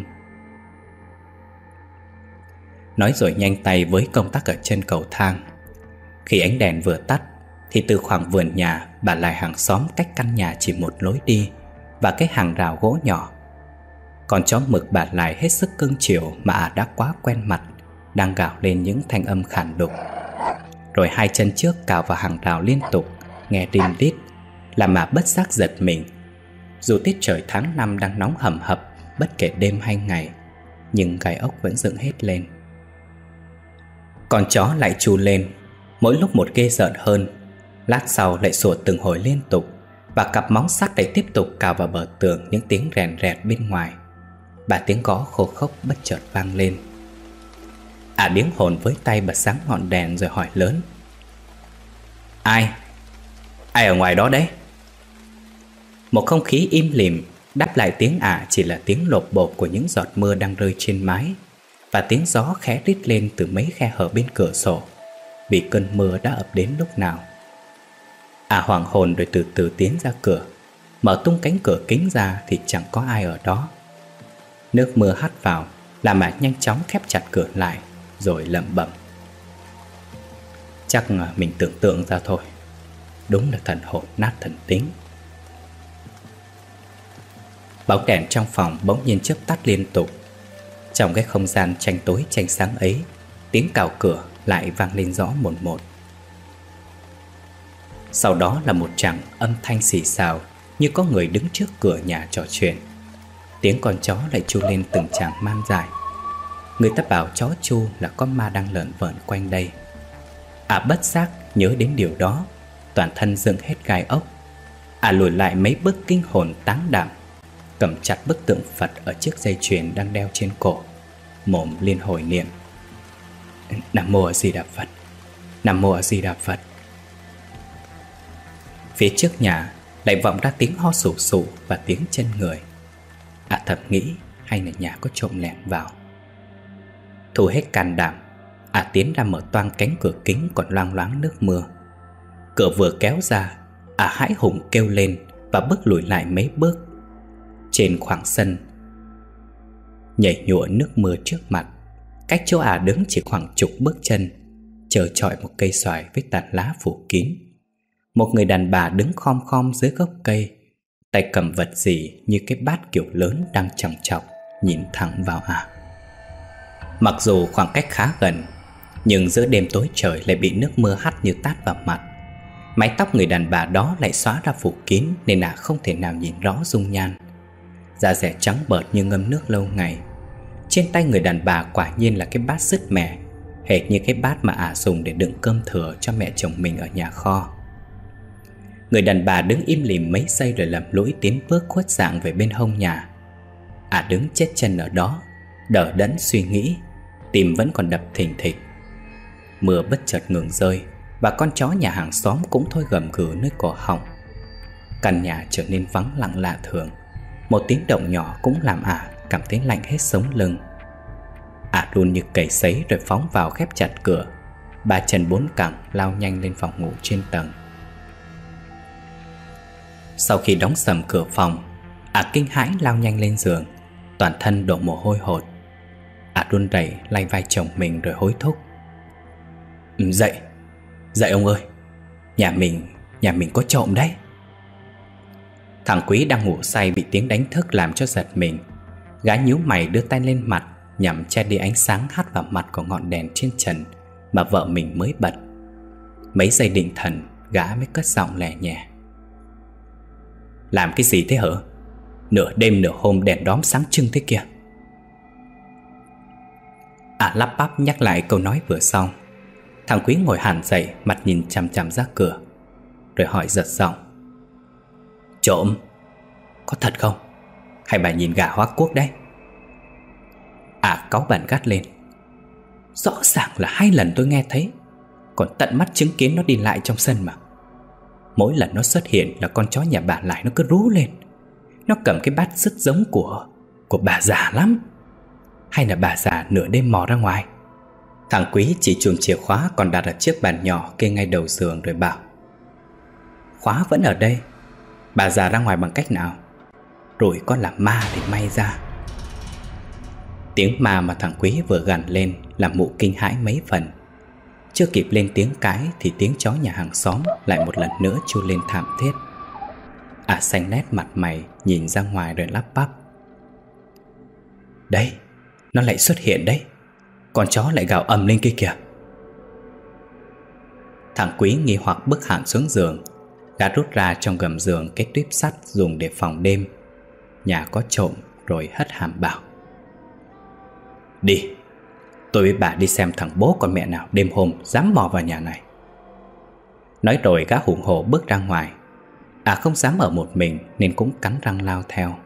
Nói rồi nhanh tay với công tắc ở chân cầu thang. Khi ánh đèn vừa tắt thì từ khoảng vườn nhà bà lại hàng xóm cách căn nhà chỉ một lối đi và cái hàng rào gỗ nhỏ. Con chó mực bà lại hết sức cưng chiều mà à đã quá quen mặt đang gào lên những thanh âm khản đục. Rồi hai chân trước cào vào hàng rào liên tục, nghe rin rít, làm mà bất giác giật mình. Dù tiết trời tháng năm đang nóng hầm hập bất kể đêm hay ngày, nhưng gai ốc vẫn dựng hết lên. Con chó lại tru lên, mỗi lúc một ghê rợn hơn. Lát sau lại sủa từng hồi liên tục, và cặp móng sắt lại tiếp tục cào vào bờ tường những tiếng rèn rẹt bên ngoài. Ba tiếng gõ khô khốc bất chợt vang lên. À điếng hồn với tay bật sáng ngọn đèn rồi hỏi lớn: Ai? Ai ở ngoài đó đấy? Một không khí im lìm, đáp lại tiếng ả chỉ là tiếng lộp bộp của những giọt mưa đang rơi trên mái, và tiếng gió khẽ rít lên từ mấy khe hở bên cửa sổ, vì cơn mưa đã ập đến lúc nào. Ả hoảng hồn rồi từ từ tiến ra cửa, mở tung cánh cửa kính ra thì chẳng có ai ở đó. Nước mưa hắt vào làm ả nhanh chóng khép chặt cửa lại, rồi lẩm bẩm: chắc mình tưởng tượng ra thôi. Đúng là thần hồn nát thần tính. Bóng đèn trong phòng bỗng nhiên chớp tắt liên tục. Trong cái không gian tranh tối tranh sáng ấy, tiếng cào cửa lại vang lên rõ một một. Sau đó là một tràng âm thanh xì xào như có người đứng trước cửa nhà trò chuyện. Tiếng con chó lại tru lên từng tràng man dại. Người ta bảo chó tru là con ma đang lởn vởn quanh đây. À bất giác nhớ đến điều đó, toàn thân dựng hết gai ốc. À lùi lại mấy bước kinh hồn táng đảm, cầm chặt bức tượng Phật ở chiếc dây chuyền đang đeo trên cổ, mồm liên hồi niệm: Nam Mô A Di Đà Phật, Nam Mô A Di Đà Phật. Phía trước nhà lại vọng ra tiếng ho sù sụ và tiếng chân người. À thầm nghĩ hay là nhà có trộm lẻn vào. Thu hết can đảm, à tiến ra mở toang cánh cửa kính còn loang loáng nước mưa. Cửa vừa kéo ra, à hãi hùng kêu lên và bước lùi lại mấy bước. Trên khoảng sân nhảy nhụa nước mưa trước mặt, cách chỗ à đứng chỉ khoảng chục bước chân, chờ chọi một cây xoài với tàn lá phủ kín. Một người đàn bà đứng khom khom dưới gốc cây, tay cầm vật gì như cái bát kiểu lớn đang chòng chọc nhìn thẳng vào Ả. Mặc dù khoảng cách khá gần, nhưng giữa đêm tối trời lại bị nước mưa hắt như tát vào mặt. Mái tóc người đàn bà đó lại xóa ra phủ kín, nên Ả không thể nào nhìn rõ dung nhan. Da dẻ trắng bợt như ngâm nước lâu ngày. Trên tay người đàn bà quả nhiên là cái bát sứt mẻ, hệt như cái bát mà Ả dùng để đựng cơm thừa cho mẹ chồng mình ở nhà kho. Người đàn bà đứng im lìm mấy giây rồi lầm lũi tiến bước khuất dạng về bên hông nhà. Ả đứng chết chân ở đó, đờ đẫn suy nghĩ, tim vẫn còn đập thình thịch. Mưa bất chợt ngừng rơi, và con chó nhà hàng xóm cũng thôi gầm gừ nơi cổ họng. Căn nhà trở nên vắng lặng lạ thường. Một tiếng động nhỏ cũng làm Ả cảm thấy lạnh hết sống lưng. Ả run như cầy sấy rồi phóng vào khép chặt cửa, ba chân bốn cẳng lao nhanh lên phòng ngủ trên tầng. Sau khi đóng sầm cửa phòng, Ả kinh hãi lao nhanh lên giường, toàn thân đổ mồ hôi hột. Ả run rẩy lay vai chồng mình rồi hối thúc: Dậy, dậy ông ơi, nhà mình, nhà mình có trộm đấy. Thằng Quý đang ngủ say bị tiếng đánh thức làm cho giật mình. Gã nhíu mày đưa tay lên mặt nhằm che đi ánh sáng hắt vào mặt của ngọn đèn trên trần mà vợ mình mới bật. Mấy giây định thần, gã mới cất giọng lè nhẹ: Làm cái gì thế hả? Nửa đêm nửa hôm đèn đóm sáng trưng thế kìa. Ả lắp bắp nhắc lại câu nói vừa xong. Thằng Quý ngồi hẳn dậy, mặt nhìn chằm chằm ra cửa, rồi hỏi giật giọng: Trộm? Có thật không? Hay bà nhìn gà hóa quốc đấy? Ả cáu bẩn gắt lên: Rõ ràng là hai lần tôi nghe thấy, còn tận mắt chứng kiến nó đi lại trong sân mà. Mỗi lần nó xuất hiện là con chó nhà bà lại nó cứ rú lên. Nó cầm cái bát sứt giống của Của bà già lắm. Hay là bà già nửa đêm mò ra ngoài? Thằng Quý chỉ chuông chìa khóa còn đặt ở chiếc bàn nhỏ kê ngay đầu giường rồi bảo: Khóa vẫn ở đây. Bà già ra ngoài bằng cách nào? Rồi có là ma để may ra. Tiếng ma mà thằng Quý vừa gằn lên làm mụ kinh hãi mấy phần. Chưa kịp lên tiếng cái thì tiếng chó nhà hàng xóm lại một lần nữa chu lên thảm thiết. Ả xanh nét mặt mày nhìn ra ngoài rồi lắp bắp: Đấy, nó lại xuất hiện đấy. Con chó lại gào ầm lên kia kìa. Thằng Quý nghi hoặc bước hẳn xuống giường. Gã rút ra trong gầm giường cái tuyếp sắt dùng để phòng đêm. Nhà có trộm, rồi hất hàm bảo: Đi, tôi với bà đi xem thằng bố con mẹ nào đêm hôm dám mò vào nhà này. Nói rồi gã hùng hổ bước ra ngoài. À không dám ở một mình nên cũng cắn răng lao theo.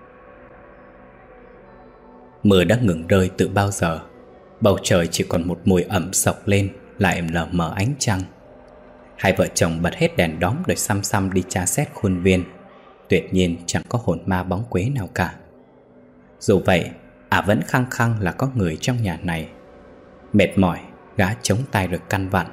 Mưa đã ngừng rơi từ bao giờ. Bầu trời chỉ còn một mùi ẩm sộc lên, lại lờ mờ ánh trăng. Hai vợ chồng bật hết đèn đóm rồi xăm xăm đi tra xét khuôn viên. Tuyệt nhiên chẳng có hồn ma bóng quế nào cả. Dù vậy, Ả vẫn khăng khăng là có người trong nhà này. Mệt mỏi, gã chống tay rồi căn vặn: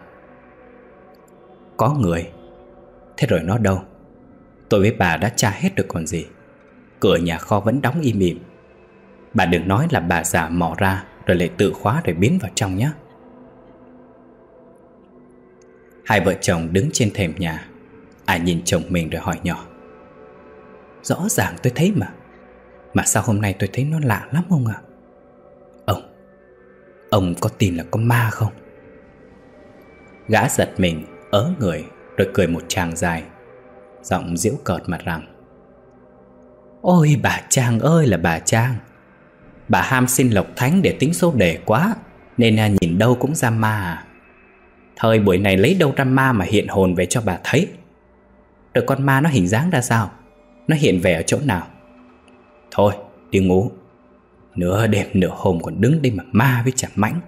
Có người? Thế rồi nó đâu? Tôi với bà đã tra hết được còn gì. Cửa nhà kho vẫn đóng im ỉm. Bà đừng nói là bà già mò ra rồi lại tự khóa rồi biến vào trong nhé. Hai vợ chồng đứng trên thềm nhà. Ả nhìn chồng mình rồi hỏi nhỏ: Rõ ràng tôi thấy mà. Mà sao hôm nay tôi thấy nó lạ lắm ông ạ? Ông Ông có tin là có ma không? Gã giật mình, ớ người, rồi cười một tràng dài, giọng giễu cợt mà rằng: Ôi bà Trang ơi là bà Trang, bà ham xin lộc thánh để tính số đề quá, nên nhìn đâu cũng ra ma à. Thời buổi này lấy đâu ra ma mà hiện hồn về cho bà thấy. Rồi con ma nó hình dáng ra sao? Nó hiện về ở chỗ nào? Thôi đi ngủ. Nửa đêm nửa hôm còn đứng đây mà ma với chả mãnh.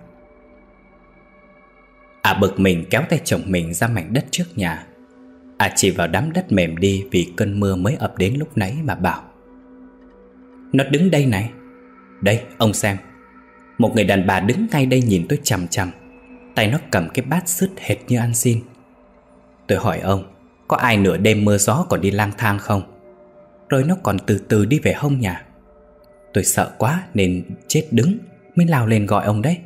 À bực mình kéo tay chồng mình ra mảnh đất trước nhà. À chỉ vào đám đất mềm đi vì cơn mưa mới ập đến lúc nãy mà bảo: Nó đứng đây này. Đây ông xem. Một người đàn bà đứng ngay đây nhìn tôi chằm chằm. Tay nó cầm cái bát sứt hệt như ăn xin. Tôi hỏi ông, có ai nửa đêm mưa gió còn đi lang thang không? Rồi nó còn từ từ đi về hông nhà. Tôi sợ quá nên chết đứng mới lao lên gọi ông đấy.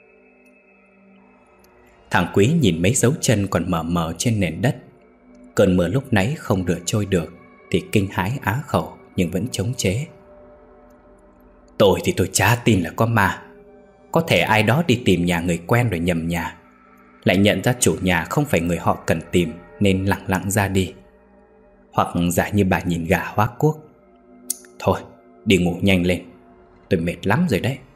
Thằng Quý nhìn mấy dấu chân còn mờ mờ trên nền đất. Cơn mưa lúc nãy không rửa trôi được thì kinh hãi á khẩu nhưng vẫn chống chế. Tôi thì tôi chả tin là có ma. Có thể ai đó đi tìm nhà người quen rồi nhầm nhà, lại nhận ra chủ nhà không phải người họ cần tìm nên lẳng lặng ra đi. Hoặc giả như bà nhìn gà hóa cuốc. Thôi, đi ngủ nhanh lên, tôi mệt lắm rồi đấy.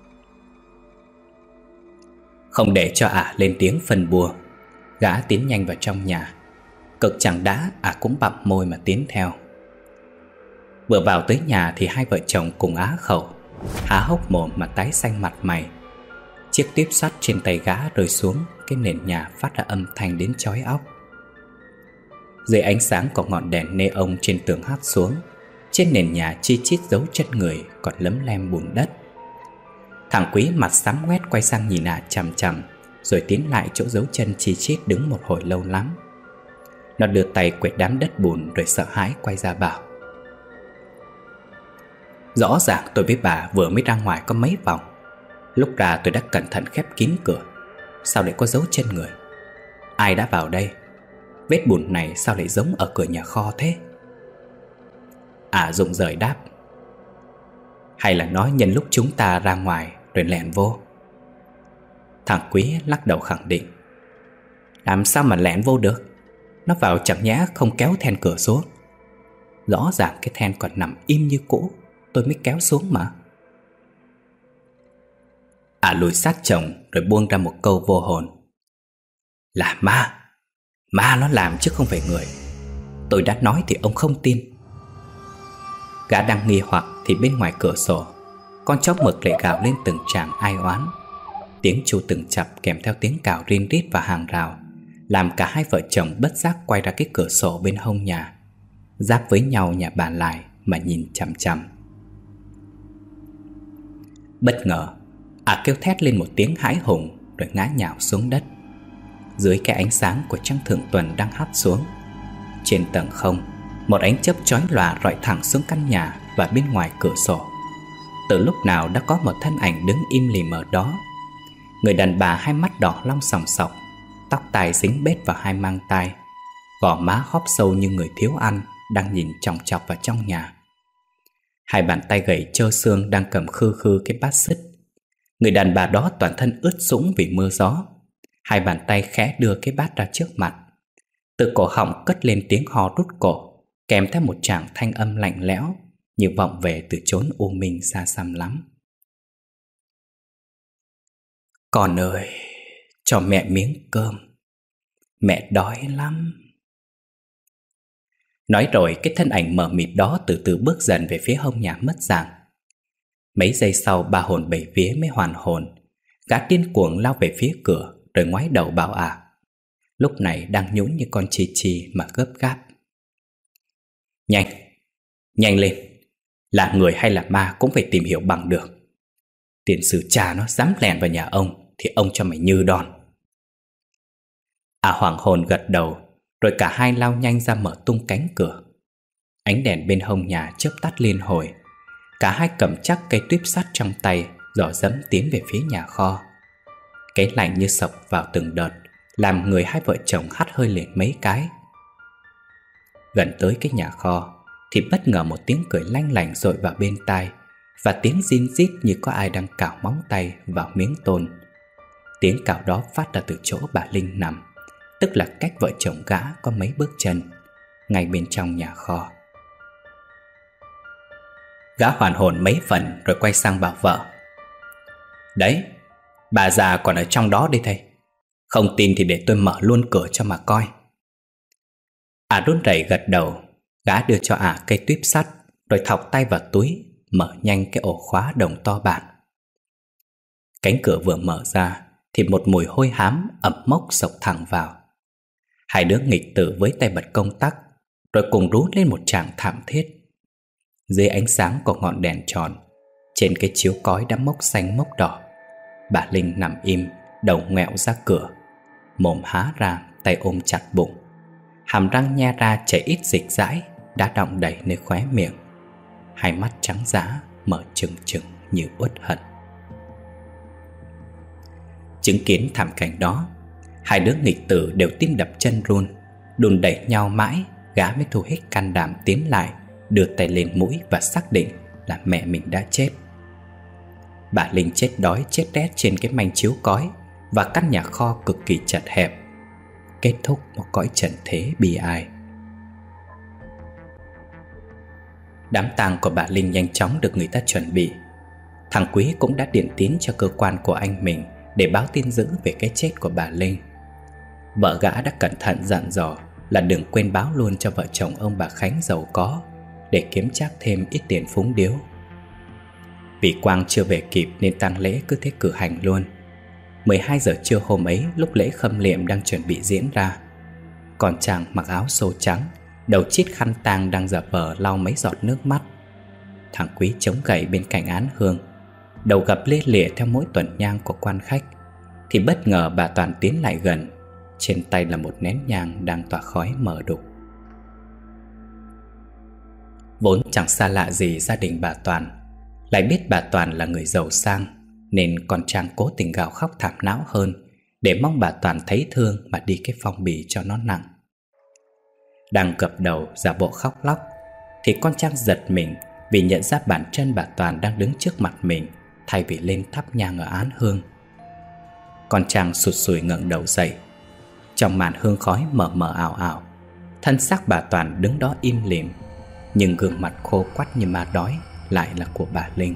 Không để cho ả lên tiếng phân bua, gã tiến nhanh vào trong nhà. Cực chẳng đã, ả cũng bặm môi mà tiến theo. Vừa vào tới nhà thì hai vợ chồng cùng á khẩu, há hốc mồm mà tái xanh mặt mày. Chiếc tuýp sắt trên tay gã rơi xuống cái nền nhà phát ra âm thanh đến chói óc. Dưới ánh sáng của ngọn đèn neon trên tường hắt xuống, trên nền nhà chi chít dấu chân người còn lấm lem bùn đất. Thằng Quý mặt xám ngoét quay sang nhìn ả chằm chằm, rồi tiến lại chỗ dấu chân chi chít đứng một hồi lâu lắm. Nó đưa tay quệt đám đất bùn rồi sợ hãi quay ra bảo: Rõ ràng tôi với bà vừa mới ra ngoài có mấy vòng. Lúc ra tôi đã cẩn thận khép kín cửa. Sao lại có dấu chân người? Ai đã vào đây? Vết bùn này sao lại giống ở cửa nhà kho thế? Ả rụng rời đáp: Hay là nói nhân lúc chúng ta ra ngoài rồi lẻn vô? Thằng Quý lắc đầu khẳng định: Làm sao mà lẻn vô được? Nó vào chẳng nhẽ không kéo then cửa xuống. Rõ ràng cái then còn nằm im như cũ, tôi mới kéo xuống mà. Ả lùi sát chồng rồi buông ra một câu vô hồn: Là ma. Ma nó làm chứ không phải người. Tôi đã nói thì ông không tin. Gã đang nghi hoặc thì bên ngoài cửa sổ, con chó mực lại gào lên từng tràng ai oán. Tiếng chu từng chập kèm theo tiếng cào rin rít vào hàng rào làm cả hai vợ chồng bất giác quay ra cái cửa sổ bên hông nhà, giáp với nhau nhà bà lại mà nhìn chằm chằm. Bất ngờ, ả kêu thét lên một tiếng hãi hùng rồi ngã nhào xuống đất. Dưới cái ánh sáng của trăng thượng tuần đang hắt xuống, trên tầng không, một ánh chớp chói lòa rọi thẳng xuống căn nhà và bên ngoài cửa sổ. Từ lúc nào đã có một thân ảnh đứng im lìm ở đó. Người đàn bà hai mắt đỏ long sòng sọc, tóc tai dính bết vào hai mang tai, gò má hóp sâu như người thiếu ăn, đang nhìn chòng chọc vào trong nhà. Hai bàn tay gầy trơ xương đang cầm khư khư cái bát sứt. Người đàn bà đó toàn thân ướt sũng vì mưa gió. Hai bàn tay khẽ đưa cái bát ra trước mặt. Từ cổ họng cất lên tiếng hò rút cổ, kèm theo một tràng thanh âm lạnh lẽo như vọng về từ chốn u minh xa xăm lắm. Con ơi, cho mẹ miếng cơm. Mẹ đói lắm. Nói rồi cái thân ảnh mờ mịt đó từ từ bước dần về phía hông nhà mất dạng. Mấy giây sau ba hồn bảy vía mới hoàn hồn. Gã điên cuồng lao về phía cửa rồi ngoái đầu bảo ả, lúc này đang nhún như con chi chi mà gấp gáp: Nhanh, nhanh lên. Là người hay là ma cũng phải tìm hiểu bằng được. Tiền sử cha nó dám lèn vào nhà ông thì ông cho mày như đòn. Ả hoảng hồn gật đầu, rồi cả hai lao nhanh ra mở tung cánh cửa. Ánh đèn bên hông nhà chớp tắt liên hồi. Cả hai cầm chắc cây tuýp sắt trong tay, dò dẫm tiến về phía nhà kho. Cái lạnh như sộc vào từng đợt, làm người hai vợ chồng hắt hơi lên mấy cái. Gần tới cái nhà kho thì bất ngờ một tiếng cười lanh lảnh dội vào bên tai, và tiếng rin rít như có ai đang cào móng tay vào miếng tôn. Tiếng cào đó phát ra từ chỗ bà Linh nằm, tức là cách vợ chồng gã có mấy bước chân, ngay bên trong nhà kho. Gã hoàn hồn mấy phần rồi quay sang bảo vợ: Đấy, bà già còn ở trong đó đây thầy. Không tin thì để tôi mở luôn cửa cho mà coi. Ả run rẩy gật đầu. Gã đưa cho ả cây tuýp sắt, rồi thọc tay vào túi, mở nhanh cái ổ khóa đồng to bản. Cánh cửa vừa mở ra thì một mùi hôi hám ẩm mốc xộc thẳng vào. Hai đứa nghịch tử với tay bật công tắc, rồi cùng rú lên một tràng thảm thiết. Dưới ánh sáng của ngọn đèn tròn, trên cái chiếu cói đã mốc xanh mốc đỏ, bà Linh nằm im, đầu ngoẹo ra cửa, mồm há ra, tay ôm chặt bụng. Hàm răng nhe ra chảy ít dịch dãi đã đọng đầy nơi khóe miệng. Hai mắt trắng dã mở trừng trừng như uất hận. Chứng kiến thảm cảnh đó, hai đứa nghịch tử đều tim đập chân run, đùn đẩy nhau mãi gã mới thu hết can đảm tiến lại, đưa tay lên mũi và xác định là mẹ mình đã chết. Bà Linh chết đói chết rét trên cái manh chiếu cói và căn nhà kho cực kỳ chật hẹp, kết thúc một cõi trần thế bi ai. Đám tang của bà Linh nhanh chóng được người ta chuẩn bị. Thằng Quý cũng đã điện tín cho cơ quan của anh mình để báo tin dữ về cái chết của bà Linh. Vợ gã đã cẩn thận dặn dò là đừng quên báo luôn cho vợ chồng ông bà Khánh giàu có, để kiếm trác thêm ít tiền phúng điếu. Vì Quang chưa về kịp nên tang lễ cứ thế cử hành luôn. mười hai giờ trưa hôm ấy, lúc lễ khâm liệm đang chuẩn bị diễn ra, con chàng mặc áo xô trắng, đầu chít khăn tang đang giả vờ lau mấy giọt nước mắt. Thằng Quý chống gậy bên cạnh án hương, đầu gập lê lịa theo mỗi tuần nhang của quan khách, thì bất ngờ bà Toàn tiến lại gần. Trên tay là một nén nhang đang tỏa khói mờ đục. Vốn chẳng xa lạ gì gia đình bà Toàn, lại biết bà Toàn là người giàu sang, nên con Trang cố tình gào khóc thảm não hơn, để mong bà Toàn thấy thương mà đi cái phong bì cho nó nặng. Đang gập đầu giả bộ khóc lóc, thì con Trang giật mình vì nhận ra bản chân bà Toàn đang đứng trước mặt mình, thay vì lên thắp nhang ở án hương. Con Trang sụt sùi ngẩng đầu dậy. Trong màn hương khói mờ mờ ảo ảo, thân xác bà Toàn đứng đó im lìm, nhưng gương mặt khô quắt như ma đói lại là của bà Linh.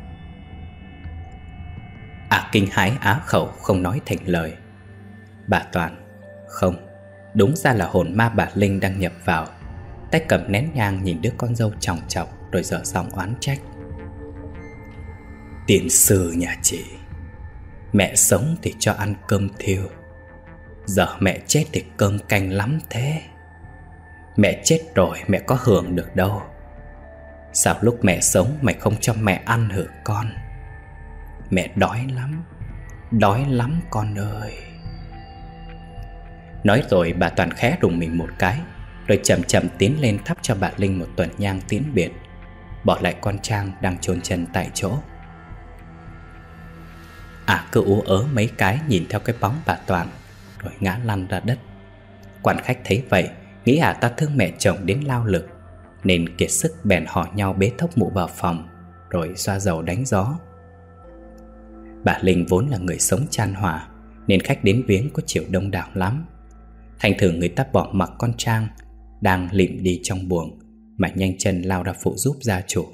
À kinh hãi á khẩu không nói thành lời. Bà Toàn, không, đúng ra là hồn ma bà Linh đang nhập vào, tay cầm nén nhang nhìn đứa con dâu chòng chọc, rồi dở giọng oán trách. Tiền sư nhà chị, mẹ sống thì cho ăn cơm thiêu, giờ mẹ chết thì cơm canh lắm thế. Mẹ chết rồi mẹ có hưởng được đâu. Sao lúc mẹ sống mày không cho mẹ ăn hử con? Mẹ đói lắm, đói lắm con ơi. Nói rồi bà Toàn khẽ rùng mình một cái, rồi chậm chậm tiến lên thắp cho bà Linh một tuần nhang tiễn biệt, bỏ lại con Trang đang chôn chân tại chỗ. À cứ ú ớ mấy cái nhìn theo cái bóng bà Toàn, rồi ngã lăn ra đất. Quan khách thấy vậy nghĩ à ta thương mẹ chồng đến lao lực, nên kiệt sức bèn hò nhau bế thốc mụ vào phòng, rồi xoa dầu đánh gió. Bà Linh vốn là người sống chan hòa, nên khách đến viếng có chiều đông đảo lắm. Thành thử người ta bỏ mặc con Trang đang lịm đi trong buồng, mà nhanh chân lao ra phụ giúp gia chủ.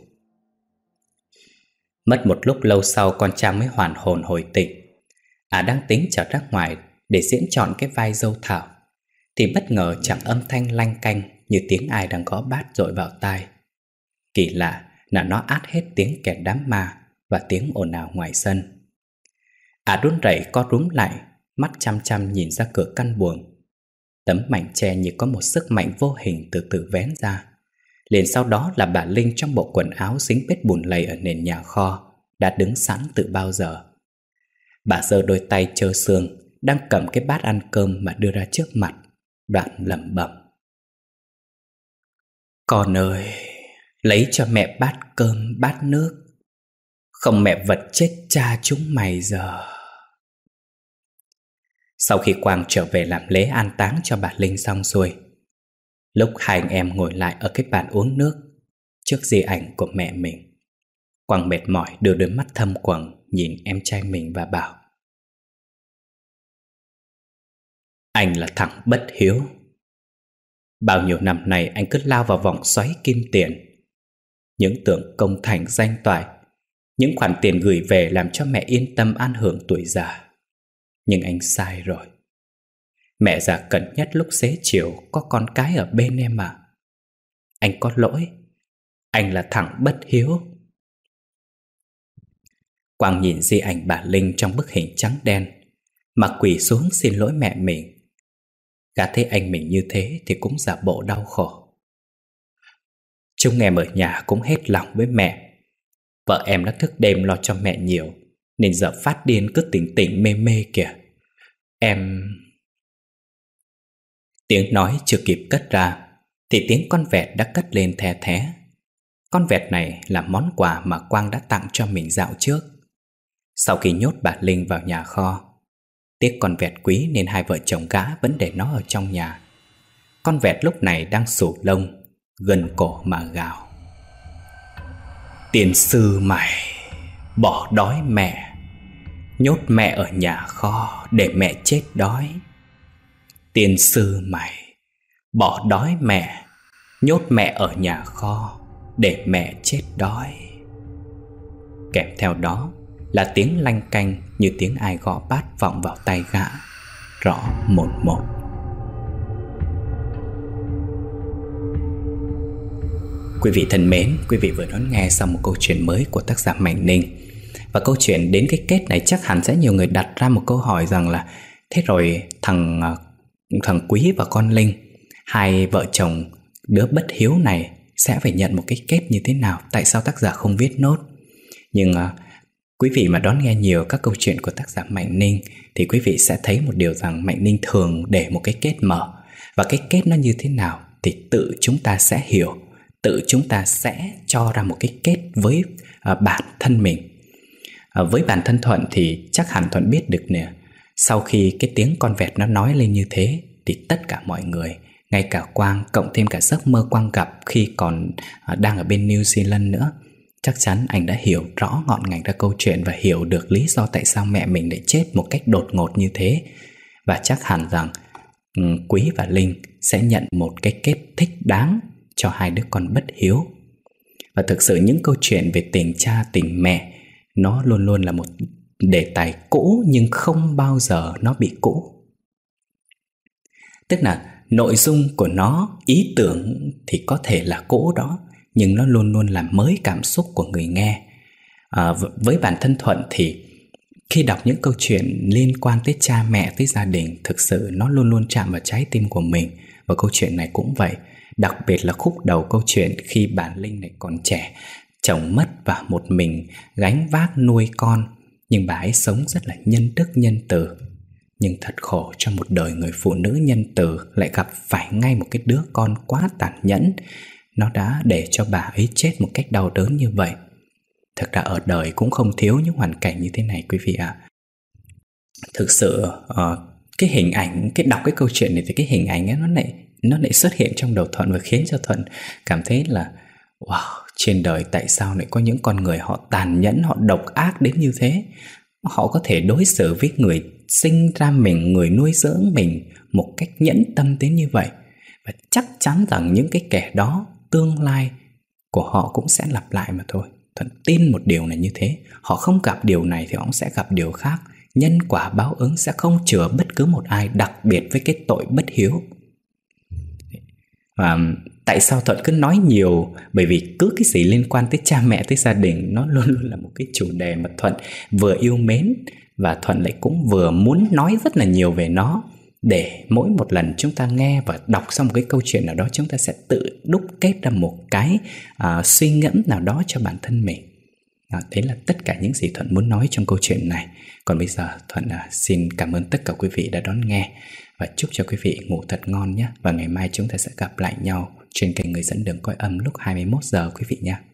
Mất một lúc lâu sau con Trang mới hoàn hồn hồi tỉnh. À đang tính trở ra ngoài để diễn trọn cái vai dâu Thảo, thì bất ngờ chẳng âm thanh lanh canh như tiếng ai đang gõ bát dội vào tai. Kỳ lạ là nó át hết tiếng kẹt đám ma và tiếng ồn ào ngoài sân. À run rẩy co rúm lại, mắt chăm chăm nhìn ra cửa căn buồng. Tấm mảnh tre như có một sức mạnh vô hình từ từ vén ra. Liền sau đó là bà Linh trong bộ quần áo dính vết bùn lầy ở nền nhà kho, đã đứng sẵn từ bao giờ. Bà giơ đôi tay trơ xương, đang cầm cái bát ăn cơm mà đưa ra trước mặt, đoạn lẩm bẩm. Con ơi, lấy cho mẹ bát cơm bát nước, không mẹ vật chết cha chúng mày giờ. Sau khi Quang trở về làm lễ an táng cho bà Linh xong xuôi, lúc hai anh em ngồi lại ở cái bàn uống nước trước di ảnh của mẹ mình, Quang mệt mỏi đưa đôi mắt thâm quầng nhìn em trai mình và bảo: Anh là thằng bất hiếu. Bao nhiêu năm nay anh cứ lao vào vòng xoáy kim tiền. Những tưởng công thành danh toại, những khoản tiền gửi về làm cho mẹ yên tâm an hưởng tuổi già. Nhưng anh sai rồi. Mẹ già cần nhất lúc xế chiều có con cái ở bên em mà. Anh có lỗi. Anh là thằng bất hiếu. Quang nhìn di ảnh bà Linh trong bức hình trắng đen mà quỳ xuống xin lỗi mẹ mình. Gã thấy anh mình như thế thì cũng giả bộ đau khổ. Chúng em ở nhà cũng hết lòng với mẹ. Vợ em đã thức đêm lo cho mẹ nhiều, nên giờ phát điên cứ tỉnh tỉnh mê mê kìa. Em... Tiếng nói chưa kịp cất ra thì tiếng con vẹt đã cất lên the thé. Con vẹt này là món quà mà Quang đã tặng cho mình dạo trước. Sau khi nhốt bà Linh vào nhà kho, tiếc con vẹt quý nên hai vợ chồng gã vẫn để nó ở trong nhà. con vẹt lúc này đang xù lông, gần cổ mà gào: "Tiền sư mày bỏ đói mẹ, nhốt mẹ ở nhà kho để mẹ chết đói. Tiền sư mày bỏ đói mẹ, nhốt mẹ ở nhà kho để mẹ chết đói." Kèm theo đó là tiếng lanh canh như tiếng ai gõ bát vọng vào tai gã, rõ một một. Quý vị thân mến, quý vị vừa đón nghe xong một câu chuyện mới của tác giả Mạnh Ninh. Và câu chuyện đến cái kết này chắc hẳn sẽ nhiều người đặt ra một câu hỏi rằng là thế rồi thằng, thằng Quý và con Linh, hai vợ chồng đứa bất hiếu này sẽ phải nhận một cái kết như thế nào? Tại sao tác giả không viết nốt? Nhưng uh, quý vị mà đón nghe nhiều các câu chuyện của tác giả Mạnh Ninh thì quý vị sẽ thấy một điều rằng Mạnh Ninh thường để một cái kết mở. Và cái kết nó như thế nào thì tự chúng ta sẽ hiểu, tự chúng ta sẽ cho ra một cái kết với uh, bản thân mình. uh, Với bản thân Thuận thì chắc hẳn Thuận biết được nè, sau khi cái tiếng con vẹt nó nói lên như thế thì tất cả mọi người, ngay cả Quang, cộng thêm cả giấc mơ Quang gặp khi còn uh, đang ở bên New Zealand nữa, chắc chắn anh đã hiểu rõ ngọn ngành ra câu chuyện và hiểu được lý do tại sao mẹ mình lại chết một cách đột ngột như thế. Và chắc hẳn rằng um, Quý và Linh sẽ nhận một cái kết thích đáng cho hai đứa con bất hiếu. Và thực sự những câu chuyện về tình cha tình mẹ nó luôn luôn là một đề tài cũ, nhưng không bao giờ nó bị cũ. Tức là nội dung của nó, ý tưởng thì có thể là cũ đó, nhưng nó luôn luôn làm mới cảm xúc của người nghe. à, Với bản thân Thuận thì khi đọc những câu chuyện liên quan tới cha mẹ, tới gia đình, thực sự nó luôn luôn chạm vào trái tim của mình. Và câu chuyện này cũng vậy. Đặc biệt là khúc đầu câu chuyện khi bà Linh này còn trẻ, chồng mất và một mình gánh vác nuôi con. Nhưng bà ấy sống rất là nhân đức nhân từ. Nhưng thật khổ cho một đời người phụ nữ nhân từ lại gặp phải ngay một cái đứa con quá tàn nhẫn. Nó đã để cho bà ấy chết một cách đau đớn như vậy. Thực ra ở đời cũng không thiếu những hoàn cảnh như thế này quý vị ạ. à. Thực sự uh, cái hình ảnh, cái đọc cái câu chuyện này thì cái hình ảnh ấy nó lại nó lại xuất hiện trong đầu Thuận và khiến cho Thuận cảm thấy là wow, trên đời tại sao lại có những con người họ tàn nhẫn, họ độc ác đến như thế. Họ có thể đối xử với người sinh ra mình, người nuôi dưỡng mình một cách nhẫn tâm đến như vậy. Và chắc chắn rằng những cái kẻ đó tương lai của họ cũng sẽ lặp lại mà thôi. Thuận tin một điều này như thế. Họ không gặp điều này thì họ sẽ gặp điều khác. Nhân quả báo ứng sẽ không chừa bất cứ một ai, đặc biệt với cái tội bất hiếu. Và tại sao Thuận cứ nói nhiều? Bởi vì cứ cái gì liên quan tới cha mẹ, tới gia đình, nó luôn luôn là một cái chủ đề mà Thuận vừa yêu mến, và Thuận lại cũng vừa muốn nói rất là nhiều về nó, để mỗi một lần chúng ta nghe và đọc xong một cái câu chuyện nào đó, chúng ta sẽ tự đúc kết ra một cái uh, suy ngẫm nào đó cho bản thân mình. À, đấy là tất cả những gì Thuận muốn nói trong câu chuyện này. Còn bây giờ Thuận uh, xin cảm ơn tất cả quý vị đã đón nghe, và chúc cho quý vị ngủ thật ngon nhé. Và ngày mai chúng ta sẽ gặp lại nhau trên kênh Người Dẫn Đường Cõi Âm lúc hai mươi mốt giờ quý vị nhé.